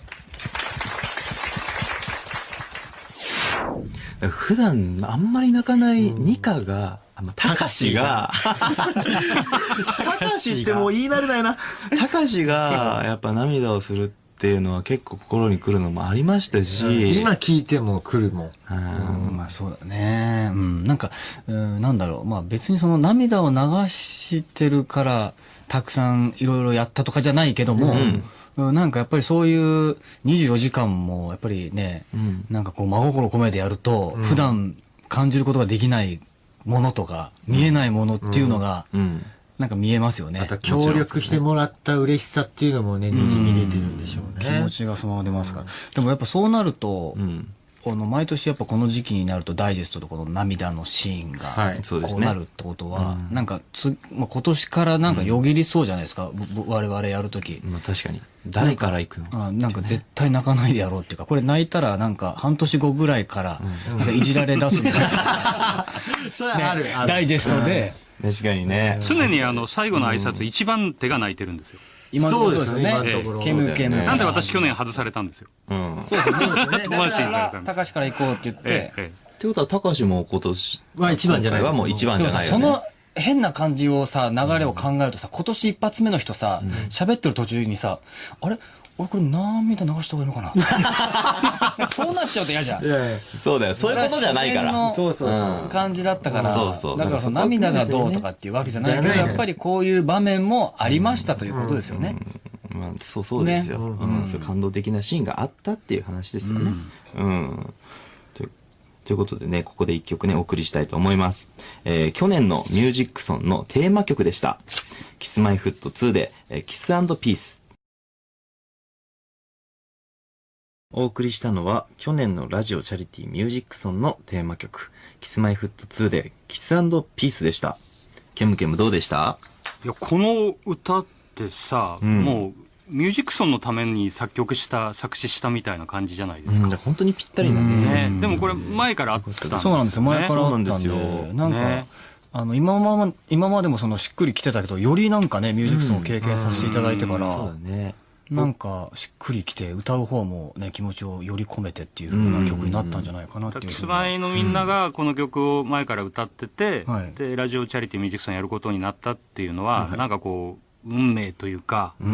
普段あんまり泣かないニカが、あの、たかしが、たかしってもう言い慣れないな。たかしが、やっぱ涙をするっていうのは結構心に来るのもありましたし。 今聞いても来るもん。 うん、まあそうだね。うん、なんか、うん、なんだろう。まあ別にその涙を流してるから、たくさんいろいろやったとかじゃないけども、うんうん、なんかやっぱりそういうにじゅうよじかんもやっぱりね、うん、なんかこう真心込めてやると、うん、普段感じることができないものとか、見えないものっていうのが、うんうん、なんか見えますよね。 また協力してもらった嬉しさっていうのもね、にじみ出てるんでしょうね。 気持ちがそのまま出ますから。でもやっぱそうなると、うんこの毎年やっぱこの時期になるとダイジェストとこの涙のシーンがこうなるってことはなんかつ、まあ、今年からなんかよぎりそうじゃないですか、うん、我々やるとき、 まあ、確かに誰から行くのなんか、なんか絶対泣かないでやろうっていうかこれ泣いたらなんか半年後ぐらいからなんかいじられ出すみたいなそれはある、 ね、ダイジェストで、 うん、確かにね常にあの最後の挨拶、うん、一番手が泣いてるんですよ。 今のところですね。ケムケム。 なんで私去年外されたんですよ。 うん。そうですね。だから高橋から行こうって言って。 ってことは高橋も今年は一番じゃないはもう一番じゃないよね。その変な感じをさ流れを考えるとさ今年一発目の人さ喋ってる途中にさあれ俺これ涙流した方がいいのかなそうなっちゃうと嫌じゃん。 そうだよ。そういうことじゃないから。 そうそうそう。感じだったから。そうそう。だからその涙がどうとかっていうわけじゃないけど、やっぱりこういう場面もありましたということですよね。 まあそうそうですよ。うん。そう感動的なシーンがあったっていう話ですよね。うん。ということでね、ここで一曲ね、お送りしたいと思います。えー、去年のミュージックソンのテーマ曲でした。キスマイフットツーで、えー、キス&ピース。お送りしたのは去年のラジオチャリティーミュージックソンのテーマ曲キスマイフットツーでキス&ピースでした。ケムケムどうでした？ いやこの歌ってさ、うん、もうミュージックソンのために作曲した作詞したみたいな感じじゃないですか。 うん、本当にぴったりだね。 ねでもこれ前からあったんですよね。 そうなんですよ。前からあったんですよ。なんか、ね、あの今まま今までもそのしっくりきてたけどよりなんかねミュージックソンを経験させていただいてから。うんうん、そうだね。なんかしっくりきて歌う方もね気持ちをより込めてっていう風な曲になったんじゃないかなっていう。 キスマイのみんながこの曲を前から歌ってて、うん、でラジオチャリティーミュージックソンやることになったっていうのは、はい、なんかこう運命というか、うん、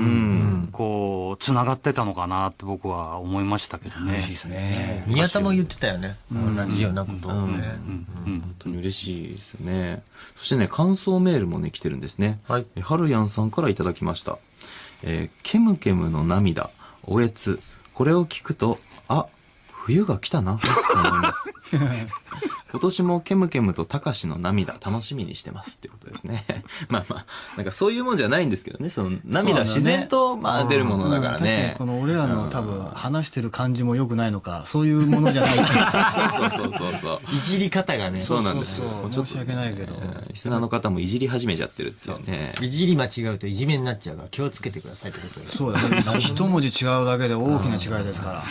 こうつながってたのかなって僕は思いましたけどね。 嬉しいですね。 宮田も言ってたよね。同じようなことをね。 本当に嬉しいですね。そしてね感想メールもね来てるんですね。はい。はるやんさんからいただきました。えー、ケムケムの涙、おえつ。これを聞くと、あ、冬が来たな、と思います。今年もケムケムとタカシの涙、楽しみにしてますってことですね。まあまあ、なんかそういうもんじゃないんですけどね、その涙自然と、まあ出るものだからね。 この俺らの多分話してる感じも良くないのか、そういうものじゃない。 そうそうそうそう。 いじり方がね。 そうなんですよ。 申し訳ないけど。 リスナーの方もいじり始めちゃってるっていうね。 いじり間違うといじめになっちゃうから気をつけてくださいってことです。 そうだね。一文字違うだけで大きな違いですから。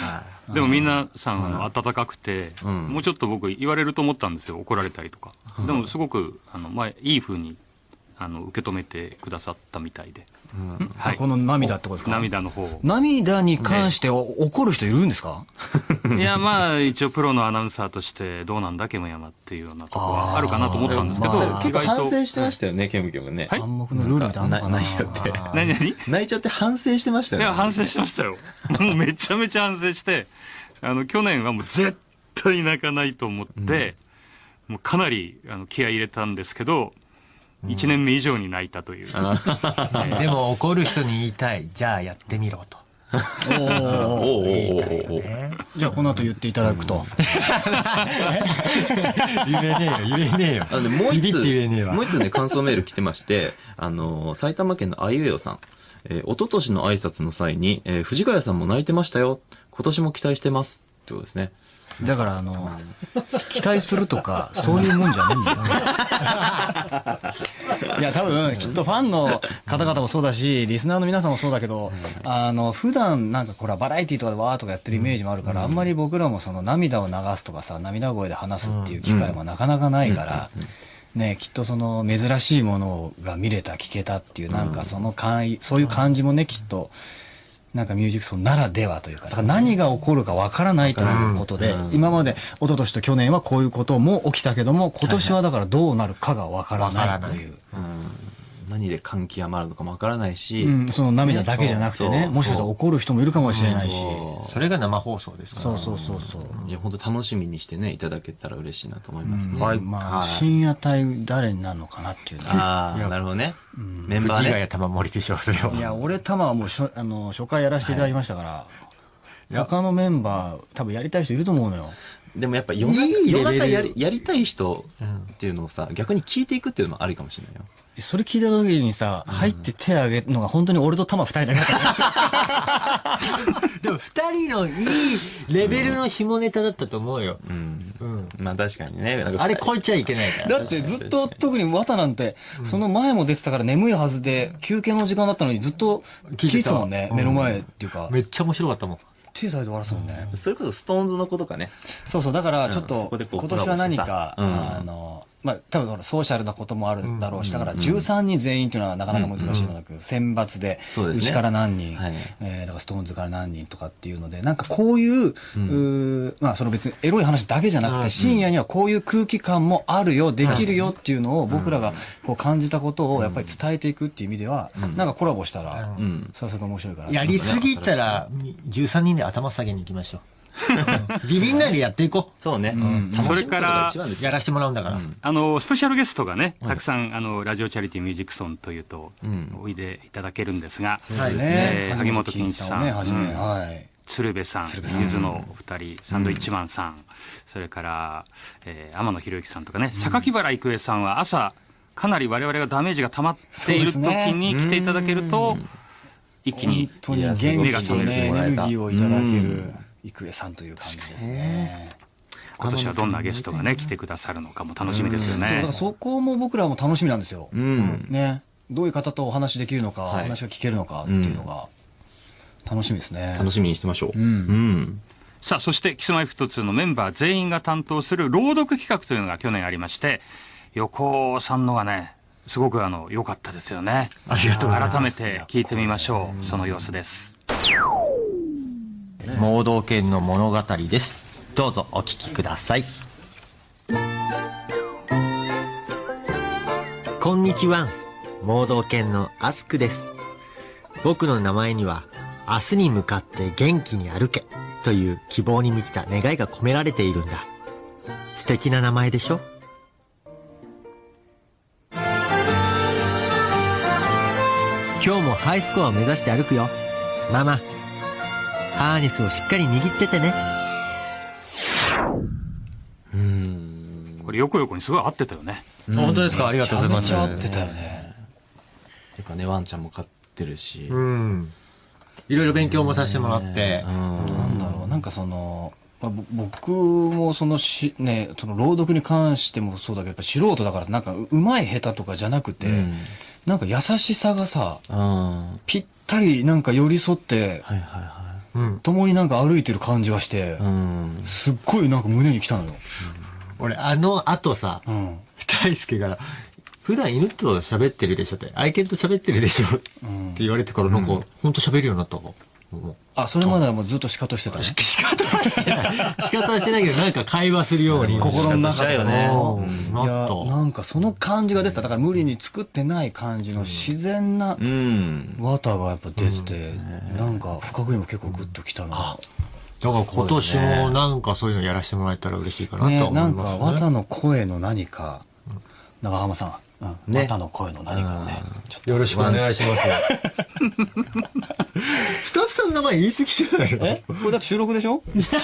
でもみんなさん、あの、温かくて、うん、もうちょっと僕言われると思ったんですよ。怒られたりとか。うん、でもすごく、あの、まあ、いい風に、あの、受け止めてくださったみたいで。 うん、はい。この涙ってことですか？ 涙の方。 涙に関して怒る人いるんですか？ いや、まあ、一応プロのアナウンサーとしてどうなんだ、ケムヤマっていうようなとこはあるかなと思ったんですけど、まあ、結構反省してましたよね、ケムケムね。 暗黙のルールみたいなのかな。 泣いちゃって。 何何泣いちゃって反省してましたよね。 いや、反省してましたよ。もうめちゃめちゃ反省して、あの、去年はもう絶対泣かないと思って、うん、もうかなりあの気合い入れたんですけど、いちねんめ以上に泣いたという。 でも怒る人に言いたい。じゃあやってみろと。 おーおーじゃあこの後言っていただくと。 言えねえよ、言えねえよ。 あのね、もう一ビビって言えねえつ、 わ。 もう一つね、感想メール来てまして、あのー、埼玉県のあゆえよさん。えー、一昨年の挨拶の際に、えー、藤ヶ谷さんも泣いてましたよ。今年も期待してます。ってことですね。 だからあの、期待するとか、そういうもんじゃねえんだよ。いや、多分、きっとファンの方々もそうだし、リスナーの皆さんもそうだけど、あの、普段なんかこれはバラエティとかでわーとかやってるイメージもあるから、あんまり僕らもその涙を流すとかさ、涙声で話すっていう機会もなかなかないから、ね、きっとその珍しいものが見れた、聞けたっていう、なんかその感、そういう感じもね、きっと、なんかミュージックソンならではというか、だから何が起こるかわからないということで、今まで一昨年と去年はこういうことも起きたけども、今年はだからどうなるかがわからないという。 何で感極まるのかもわからないし、 うん、その涙だけじゃなくてね、もしかしたら怒る人もいるかもしれないし、 それが生放送ですから。 そうそうそうそう。 いや、本当楽しみにしてね、いただけたら嬉しいなと思いますね。 はい。まあ、深夜帯誰になるのかなっていうね。 ああ、なるほどね。メンバーね。 藤ヶ谷玉森でしょ、それは。 いや、俺玉はもうしょ、あの、初回やらせていただきましたから、他のメンバー、多分やりたい人いると思うのよ。 でもやっぱ夜中、夜中やり、やりたい人っていうのをさ、逆に聞いていくっていうのもあるかもしれないよ。 それ聞いた時にさ、入って手挙げるのが本当に俺と玉二人だけだった。 でも二人のいいレベルの下ネタだったと思うよ。 うん。うん。まあ確かにね。 あれ超えちゃいけないから。 だってずっと特に綿なんて、その前も出てたから眠いはずで、休憩の時間だったのにずっと聞いてたもんね。目の前っていうか。 めっちゃ面白かったもん。 手さえで終わらすもんね。 それこそストーンズの子とかね。 そうそう、だからちょっと、今年は何か、あの、まあ、多分ソーシャルなこともあるだろうし、だからじゅうさんにん全員っていうのはなかなか難しいのなく、選抜で、うちから何人、えー、だからストーンズから何人とかっていうので、なんかこういう、うまあ、その別にエロい話だけじゃなくて、深夜にはこういう空気感もあるよ、できるよっていうのを僕らがこう感じたことをやっぱり伝えていくっていう意味では、なんかコラボしたら、それはそれが面白いから。 やりすぎたら、じゅうさんにんで頭下げに行きましょう。ビビんないでやっていこう。 そうね。 それから、 やらしてもらうんだから。 あの、スペシャルゲストがね、たくさん、あの、ラジオチャリティーミュージックソンというと、おいでいただけるんですが、萩本欽一さん、鶴瓶さん、ゆずのお二人、サンドイッチマンさん、それから、天野博之さんとかね、榊原郁恵さんは朝、かなり我々がダメージが溜まっている時に来ていただけると、一気に本当に元気とね、エネルギーをいただける。郁恵さんという感じですね。 今年はどんなゲストがね、来てくださるのかも楽しみですよね。 そう、だからそこも僕らも楽しみなんですよ。うん。ね。どういう方とお話できるのか、お話が聞けるのかっていうのが、楽しみですね。 楽しみにしてましょう。うん。さあ、そして、キスマイフットツーのメンバー全員が担当する朗読企画というのが去年ありまして、横尾さんのがね、すごくあの、良かったですよね。 ありがとうございます。 改めて聞いてみましょう。その様子です。 盲導犬の物語です。どうぞお聞きください。こんにちは。盲導犬のアスクです。僕の名前には、明日に向かって元気に歩けという希望に満ちた願いが込められているんだ。素敵な名前でしょ？今日もハイスコアを目指して歩くよ。ママ。ハーネスをしっかり握っててね。 うん。これ横横にすごい合ってたよね。 本当ですか？ありがとうございます。 めちゃめちゃ合ってたよね。 やっぱね、ワンちゃんも飼ってるし。 うん。いろいろ勉強もさせてもらって。 なんだろう、なんかその、まあ、僕もそのし、ね、その朗読に関してもそうだけど、やっぱ素人だから、なんかうまい下手とかじゃなくて、うん、なんか優しさがさ、うん、ぴったりなんか寄り添って、はいはいはい、うん、共になんか歩いてる感じがして、うん、すっごいなんか胸に来たのよ。 うん、俺、あの後さ、うん、大輔から、普段犬と喋ってるでしょって、愛犬と喋ってるでしょって言われてから、なんか、ほんと喋るようになったか。 あ、それまではもうずっとシカトしてたね。 シカトはしてない。シカトはしてないけど、なんか会話するように。 心の中でね。いや、なんかその感じが出てた。だから無理に作ってない感じの自然な綿がやっぱ出てて、なんか不覚にも結構グッときたな。 だから今年もなんかそういうのやらせてもらえたら嬉しいかなと思いますね。 なんか綿の声の何か、長浜さん。綿の声の何かをね、 よろしくお願いします。 スタッフさんの名前言い過ぎじゃないの？ えこれだって収録でしょ？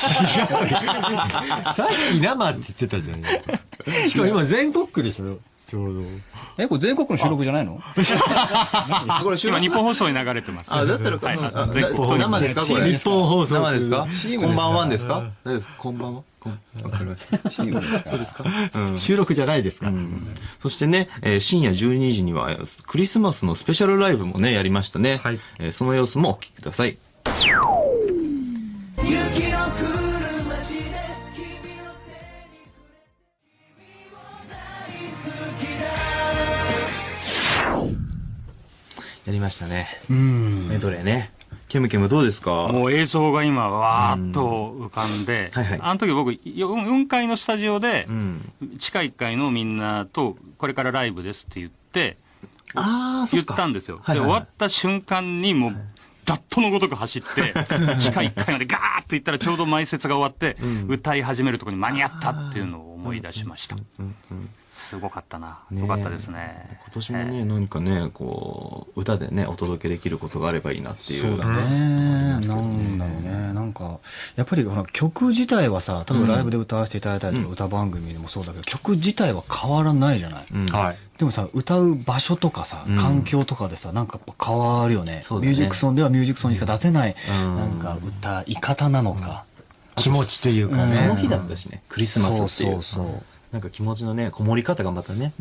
さっき生って言ってたじゃん。しかも今全国区でしょ、ちょうど。 え、これ全国の収録じゃないの？ これ今日本放送に流れてます。 あ、だったら、 はいあ全国生ですかこれ。 日本放送。 生ですかチームですかこんばんはですか大丈夫です。こんばんはこんわかりました。 チームですか？ そうですか、うん、 収録じゃないですか。 そしてね、えー深夜じゅうにじにはクリスマスのスペシャルライブもね、やりましたね。 はい。 えーその様子もお聞きください。やりましたね。メドレーね。ケムケムどうですか？ もう映像が今わーっと浮かんで、はいはい、あの時僕よんかいのスタジオで、うん、地下いっかいのみんなとこれからライブですって言ってあ言ったんですよ。 はいはいはい、 で終わった瞬間にもうダットのごとく走って地下いっかいまでガーッと行ったらちょうど前説が終わって、うん、歌い始めるところに間に合ったっていうのを思い出しました。すごかったな。よかったですね。 今年もね、何かね、こう、歌でね、お届けできることがあればいいなっていう。 そうだね。なんだろうね。なんか、やっぱりこの曲自体はさ、多分ライブで歌わせていただいたりとか、歌番組でもそうだけど、曲自体は変わらないじゃない。はい。でもさ、歌う場所とかさ、環境とかでさ、なんかやっぱ変わるよね。ミュージックソンではミュージックソンにしか出せない、なんか歌い方なのか。 気持ちというかね。 その日だったしね、クリスマスっていう。 そうそうそう。 なんか気持ちのね、こもり方がまたね、うん、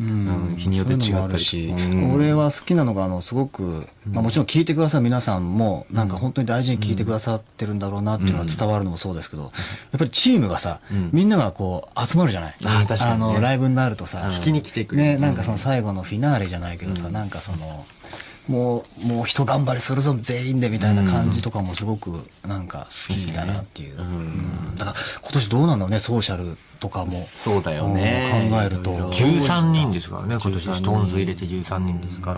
日によって違ったりし、俺は好きなのが、あの、すごく、まあもちろん聞いてくださる皆さんも、なんか本当に大事に聞いてくださってるんだろうなっていうのが伝わるのもそうですけど、やっぱりチームがさ、みんながこう、集まるじゃない？あの、ライブになるとさ、 聞きに来てくれる。 ね、なんかその最後のフィナーレじゃないけどさ、なんかその、もう、もう人頑張りするぞ全員でみたいな感じとかもすごくなんか好きだなっていう。うん、だから今年どうなんだろうね、ソーシャルとかも。 そうだよね。 考えると。 じゅうさんにんですからね、今年ストーンズ入れてじゅうさんにんですから。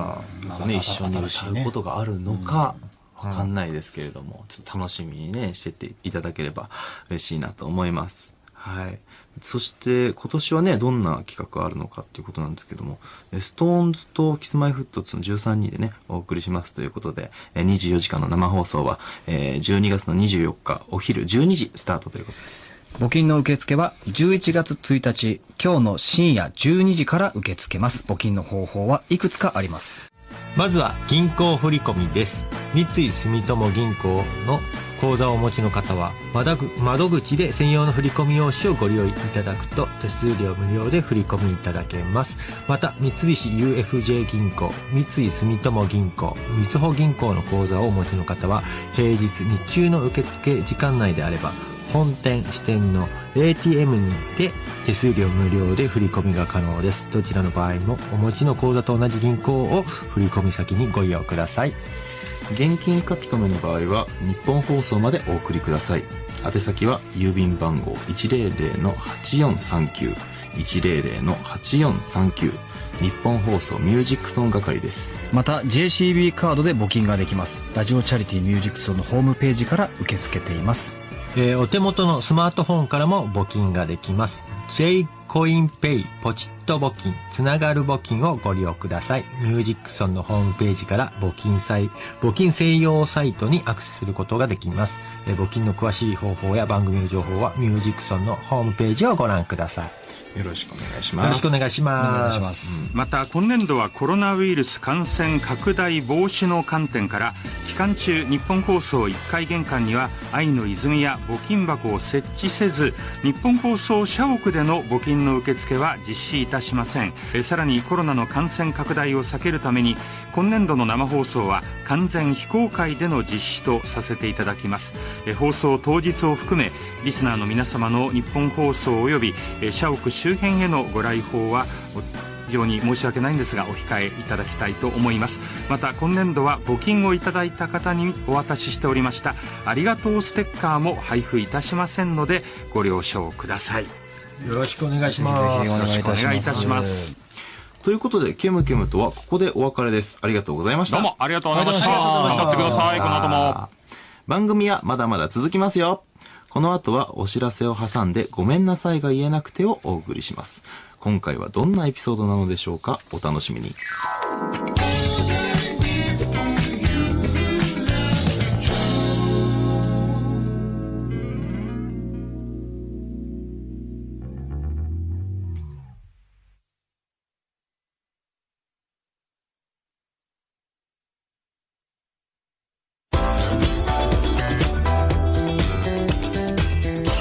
ね、一緒に歌うことがあるのか、わかんないですけれども、ちょっと楽しみにね、してっていただければ嬉しいなと思います。はい。そして今年はね、どんな企画があるのかっていうことなんですけども、ストーンズとキスマイフットツのじゅうさんにんでね、お送りしますということで、にじゅうよじかんの生放送はじゅうにがつのにじゅうよっかお昼じゅうにじスタートということです。 募金の受付はじゅういちがつついたち、今日の深夜じゅうにじから受け付けます。募金の方法はいくつかあります。 まずは銀行振込です。三井住友銀行の口座をお持ちの方は窓口で専用の振込用紙をご利用いただくと手数料無料で振り込みいただけます。また三菱 ユーエフジェー 銀行、三井住友銀行、みずほ銀行の口座をお持ちの方は平日日中の受付時間内であれば本店支店の エーティーエム にて手数料無料で振り込みが可能です。どちらの場合もお持ちの口座と同じ銀行を振込先にご利用ください。 現金書き留めの場合は日本放送までお送りください。宛先は郵便番号 いちまるまるのはちよんさんきゅう いちまるまるのはちよんさんきゅう、日本放送ミュージックソン係です。 また ジェーシービー カードで募金ができます。ラジオチャリティーミュージックソンのホームページから受け付けています。 えー、お手元のスマートフォンからも募金ができます。 J コインペイポチッと募金つながる募金をご利用ください。ミュージックソンのホームページから募金サイ募金専用サイトにアクセスすることができます。えー、募金の詳しい方法や番組の情報はミュージックソンのホームページをご覧ください。 よろしくお願いします。 よろしくお願いします。 また今年度はコロナウイルス感染拡大防止の観点から期間中日本放送いっかい玄関には愛の泉や募金箱を設置せず、日本放送社屋での募金の受付は実施いたしません。えさらにコロナの感染拡大を避けるために今年度の生放送は完全非公開での実施とさせていただきます。え放送当日を含めリスナーの皆様の日本放送及びえ社屋周辺へのご来訪は非常に申し訳ないんですがお控えいただきたいと思います。また今年度は募金をいただいた方にお渡ししておりましたありがとうステッカーも配布いたしませんのでご了承ください。 よろしくお願いします。 よろしくお願いいたします。 ということでケムケムとはここでお別れです。ありがとうございました。 どうもありがとうございました。頑張ってください。この後も番組はまだまだ続きますよ。この後はお知らせを挟んでごめんなさいが言えなくてをお送りします。今回はどんなエピソードなのでしょうか。お楽しみに。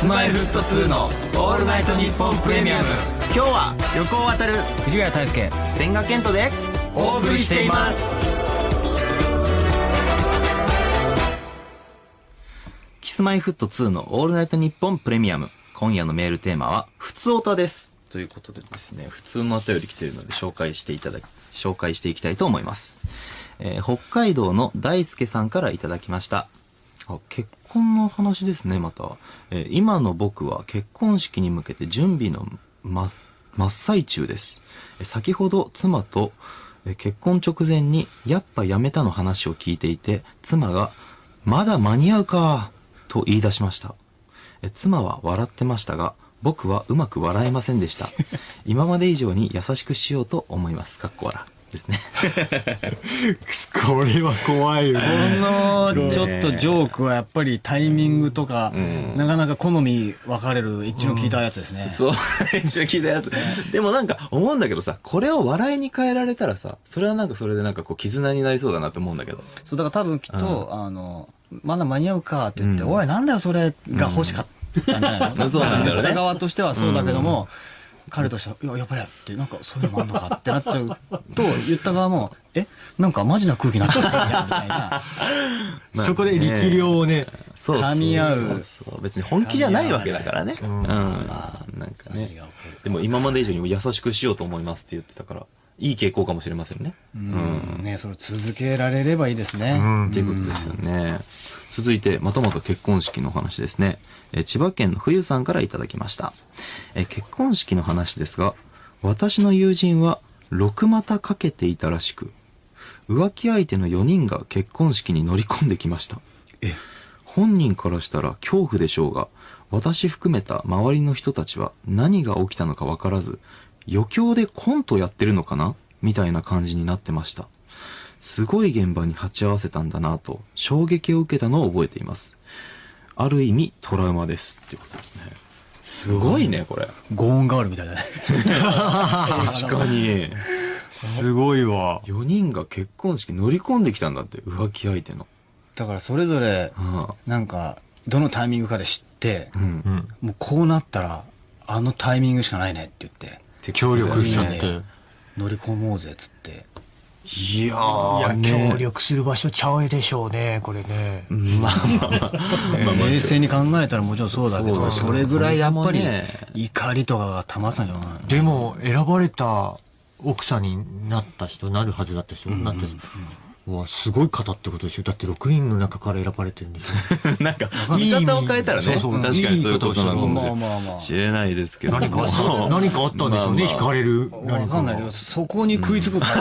スマイルフットツーのオールナイトニッポンプレミアム、 今日は横尾渡る、藤ヶ谷太輔、 千賀健人でお送りしています。 キスマイフットツーのオールナイトニッポンプレミアム。今夜のメールテーマは、ふつおたです。ということでですね、普通のお便り来ているので紹介していただき、紹介していきたいと思います。えー、北海道の大輔さんからいただきました。あ、結婚の話ですね、また。えー、今の僕は結婚式に向けて準備の真、真っ最中です。えー、先ほど妻と、えー、結婚直前にやっぱやめたの話を聞いていて、妻がまだ間に合うかと言い出しました。えー、妻は笑ってましたが、僕はうまく笑えませんでした。今まで以上に優しくしようと思います。かっこ笑ですね。 これは怖いよ。このちょっとジョークはやっぱりタイミングとか、うん、なかなか好み分かれる一の聞いたやつですね。 うん、そう、一の聞いたやつ。でもなんか思うんだけどさ、これを笑いに変えられたらさ、それはなんかそれでなんかこう絆になりそうだなと思うんだけど。 そう、だから多分きっと、うん、あの、まだ間に合うかって言って、うん、おいなんだよそれが欲しかった。なんじゃないの？そうなんだろうね。側としてはそうだけども、うん、彼としては、いや、やばいやって、なんかそういうのもあんのかってなっちゃうと、言った側も、え、なんかマジな空気になっちゃったじゃん、みたいな。 まあ、そこで力量をね、 そう噛み合う。 そうそう別に本気じゃないわけだからね。うん。うん、なんかね。でも今まで以上に優しくしようと思いますって言ってたから、いい傾向かもしれませんね。 うん。うん、ね、それを続けられればいいですね。 うん。っていうことですよね。続いて、またまた結婚式の話ですね。え千葉県の冬さんからいただきました。え結婚式の話ですが、私の友人は六股かけていたらしく、浮気相手のよにんが結婚式に乗り込んできました。え本人からしたら恐怖でしょうが、私含めた周りの人たちは何が起きたのかわからず、余興でコントやってるのかなみたいな感じになってました。すごい現場に鉢合わせたんだなと衝撃を受けたのを覚えています。ある意味トラウマですっていうことですね。すごいねこれ。 ゴーンガールみたいだね。 確かに。 すごいわ。 よにんが結婚式乗り込んできたんだって、浮気相手の。 だからそれぞれなんかどのタイミングかで知って、うん、もうこうなったらあのタイミングしかないねって言って協力しちゃって乗り込もうぜっつって。 いやー、いや、ね、協力する場所ちゃうでしょうね、これね。 まあまあまあ。 冷静に考えたらもちろんそうだけど、それぐらいやっぱり怒りとかが溜まってたんじゃないの？ でも、選ばれた奥さんになった人、なるはずだった人、なってわ、すごい方ってことでしょ。だってろくにんの中から選ばれてるんでしょ。 なんか、見方を変えたらね、そうそう確かにそういうことなのかもしれないですけど。 何か、何かあったんでしょうね、惹かれる。 わかんないけど、そこに食いつくから。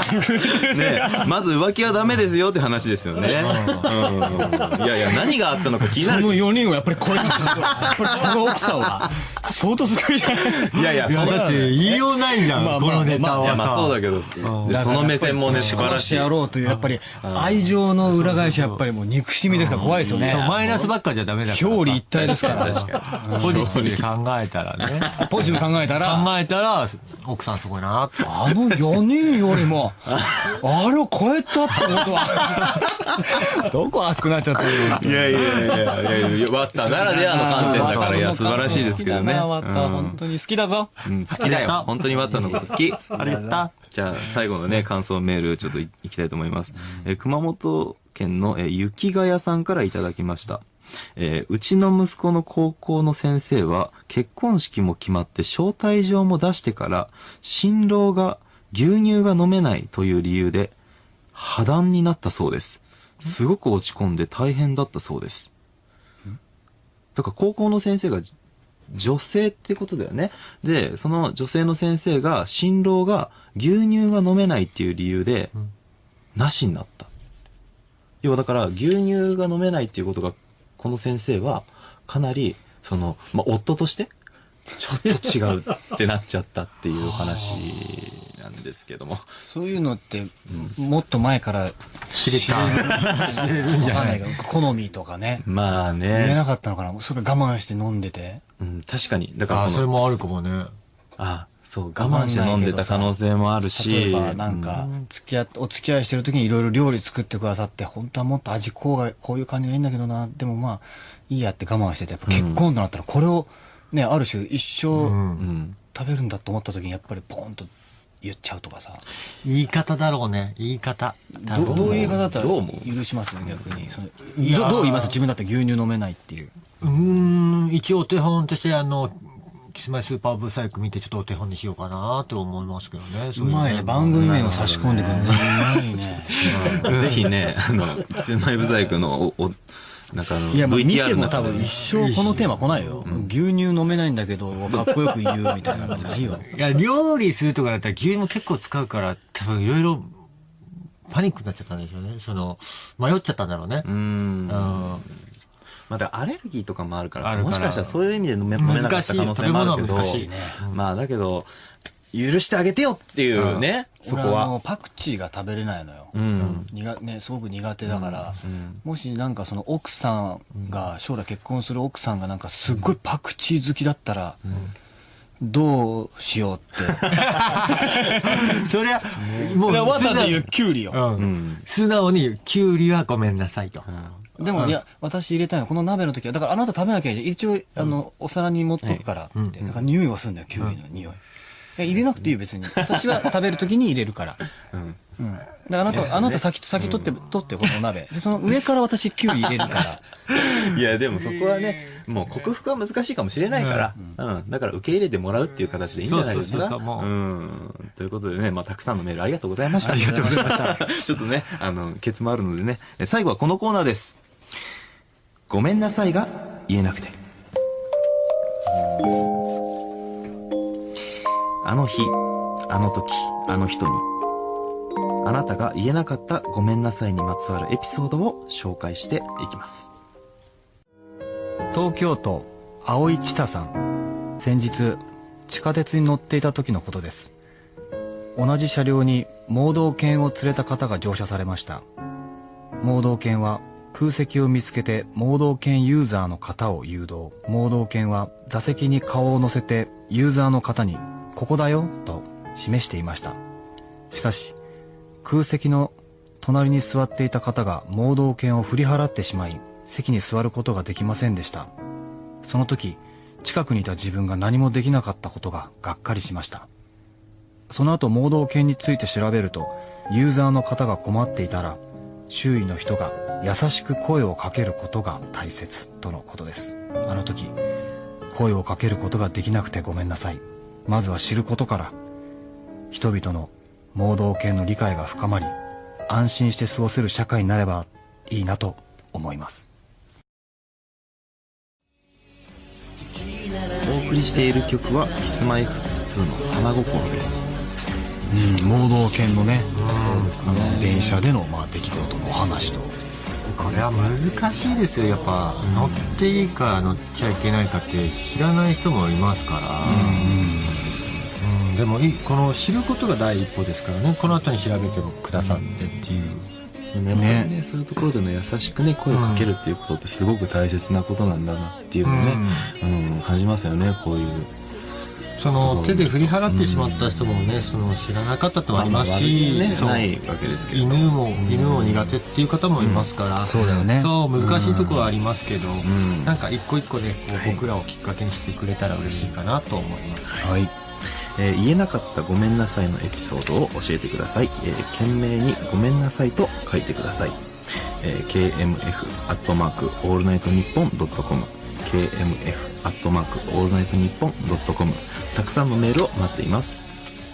ねまず浮気はダメですよって話ですよね。いやいや、何があったのか気になる。 そのよにんをやっぱり超えた。やっぱりその奥さんは、相当すごいじゃない。 いやいや、 だって言いようないじゃん、このネタはさ。 まあそうだけど、その目線もね、素晴らしい。 というやっぱり愛情の裏返しやっぱりもう憎しみですから怖いですよね。 マイナスばっかじゃダメだから。 表裏一体ですから。 確かに。ポジティブで考えたらね。 ポジティブ考えたら。 考えたら、奥さんすごいなって。 あのよにんよりも、あれを超えたってことは。どこ熱くなっちゃってるの？いやいやいやいや、ワッターならではの観点だから、いや、素晴らしいですけどね。 ワッター本当に好きだぞ。 好きだよ。本当にワッターのこと好き。 ありがとう。 じゃあ、最後のね、感想メール、ちょっといきたいと思います。え熊本県のえ雪ヶ谷さんからいただきました。えー、うちの息子の高校の先生は、結婚式も決まって招待状も出してから、新郎が牛乳が飲めないという理由で、破談になったそうです。すごく落ち込んで大変だったそうです。だから高校の先生が女性ってことだよね。で、その女性の先生が、新郎が牛乳が飲めないっていう理由で、なしになった。要はだから牛乳が飲めないっていうことが、この先生はかなり、その、まあ、夫として、ちょっと違うってなっちゃったっていう話なんですけども。 そういうのって、もっと前から知れた。知れるんじゃないか。 好みとかね。 まあね。 言えなかったのかな。それ我慢して飲んでて。 うん、確かに。だから。 あ、それもあるかもね。 あ、 そう、我慢して飲んでた可能性もあるし。 例えばなんか、付き合って、お付き合いしてる時にいろいろ料理作ってくださって、本当はもっと味こうが、こういう感じがいいんだけどな、でもまあ、いいやって我慢してて、やっぱ結婚となったらこれを、ね、ある種一生食べるんだと思った時にやっぱりポーンと言っちゃうとかさ。 言い方だろうね、言い方。 ど, どういう言い方だったら許します逆に。そのど, どう言います自分だって牛乳飲めないっていう。 うーん、一応お手本としてあの、キスマイスーパーブサイク見てちょっとお手本にしようかなって思いますけどね。 うまいね。番組名を差し込んでくるね。うまいね。 ぜひね、あの、キスマイブサイクのお、おなんかあの、 いや、もう見ても多分一生このテーマ来ないよ。うん、牛乳飲めないんだけど、かっこよく言うみたいな感じよ。 いや、料理するとかだったら牛乳も結構使うから、多分いろいろパニックになっちゃったんでしょうね。その、迷っちゃったんだろうね。 うん。うんまだアレルギーとかもあるから、もしかしたらそういう意味で飲めなかった可能性もあるけど、難しいね。まあだけど、許してあげてよっていうね、うん、そこは。 俺パクチーが食べれないのよ。うん。苦ね、すごく苦手だから、うん、もしなんかその奥さんが、将来結婚する奥さんがなんかすっごいパクチー好きだったら、うんどうしようって。 そりゃ、もう、 わざと言うキュウリを。 うん。素直に、キュウリはごめんなさいと。 でも、いや、私入れたいの、この鍋の時は、だからあなた食べなきゃいいじゃん。一応、あの、お皿に持っとくからって。なんか匂いはするんだよ、キュウリの匂い。入れなくていいよ、別に。私は食べる時に入れるから。うん。うん。で、あなた、あなた先、先取って、取って、この鍋。で、その上から私キュウリ入れるから。 いや、でもそこはね、もう克服は難しいかもしれないから、うん。だから受け入れてもらうっていう形でいいんじゃないですか。うん。ということでね、まあ、たくさんのメールありがとうございました。ありがとうございました。ちょっとね、あの、ケツもあるのでね、最後はこのコーナーです。ごめんなさいが言えなくて。あの日、あの時、あの人に、あなたが言えなかったごめんなさいにまつわるエピソードを紹介していきます。 東京都青井千田さん。先日地下鉄に乗っていた時のことです。同じ車両に盲導犬を連れた方が乗車されました。盲導犬は空席を見つけて盲導犬ユーザーの方を誘導。盲導犬は座席に顔を乗せてユーザーの方にここだよと示していました。しかし空席の隣に座っていた方が盲導犬を振り払ってしまい、席に座ることができませんでした。その時、近くにいた自分が何もできなかったことががっかりしました。その後、盲導犬について調べると、ユーザーの方が困っていたら、周囲の人が優しく声をかけることが大切とのことです。あの時、声をかけることができなくてごめんなさい。まずは知ることから、人々の盲導犬の理解が深まり、安心して過ごせる社会になればいいなと思います。 お送りしている曲は キスマイフッツー の花心です。 うん、盲導犬のね、あの電車でのまあ出来事のお話と。 これは難しいですよ。やっぱ乗っていいか乗っちゃいけないかって知らない人もいますから。うん、でもこの知ることが第一歩ですからね。この後に調べてくださってっていう。 ねね、そういうところでの優しくね声をかけるっていうことってすごく大切なことなんだなっていうのをね、うんうん、感じますよね。こういうその手で振り払ってしまった人もね、その知らなかったともありますし、 ね、ないわけですけど、 犬も犬も苦手っていう方もいますから、うん、 そうだよね。 そう難しいところはありますけど、うん、なんか一個一個でこう僕らをきっかけにしてくれたら嬉しいかなと思います。 はい。えー、言えなかったごめんなさいのエピソードを教えてください。えー、懸命にごめんなさいと書いてください。えー、ケーエムエフ アットマークオールナイトニッポンドットコム ケーエムエフ アットマークオールナイトニッポンドットコムたくさんのメールを待っています。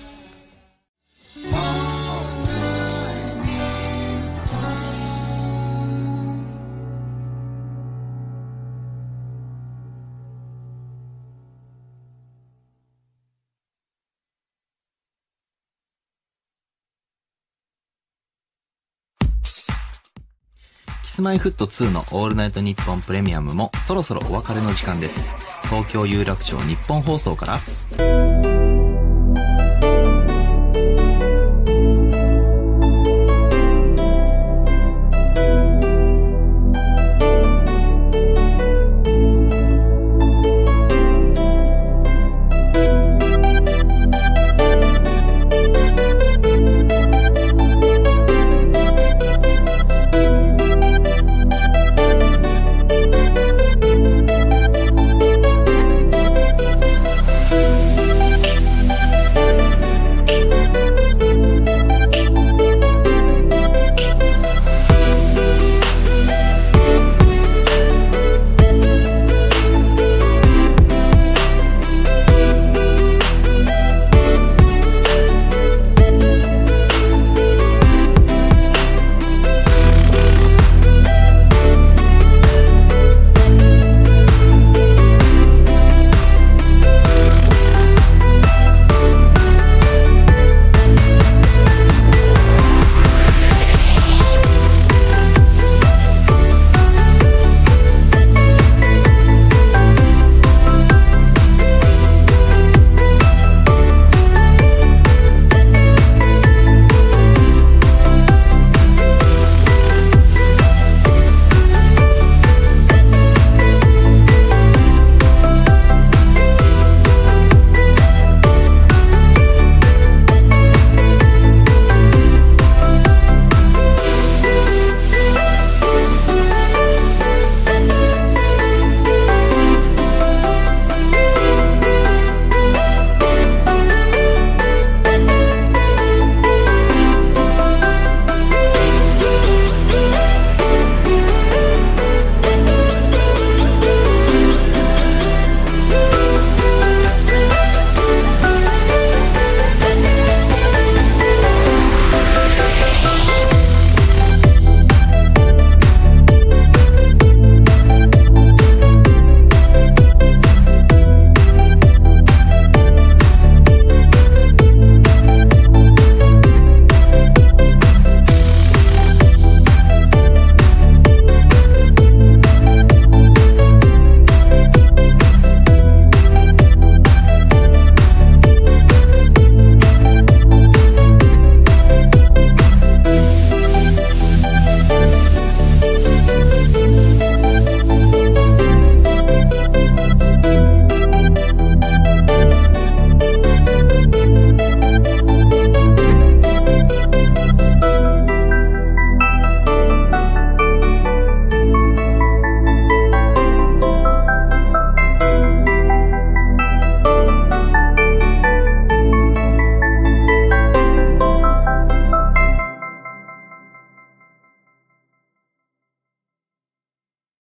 キスマイフットツーのオールナイトニッポンプレミアムもそろそろお別れの時間です。東京有楽町日本放送から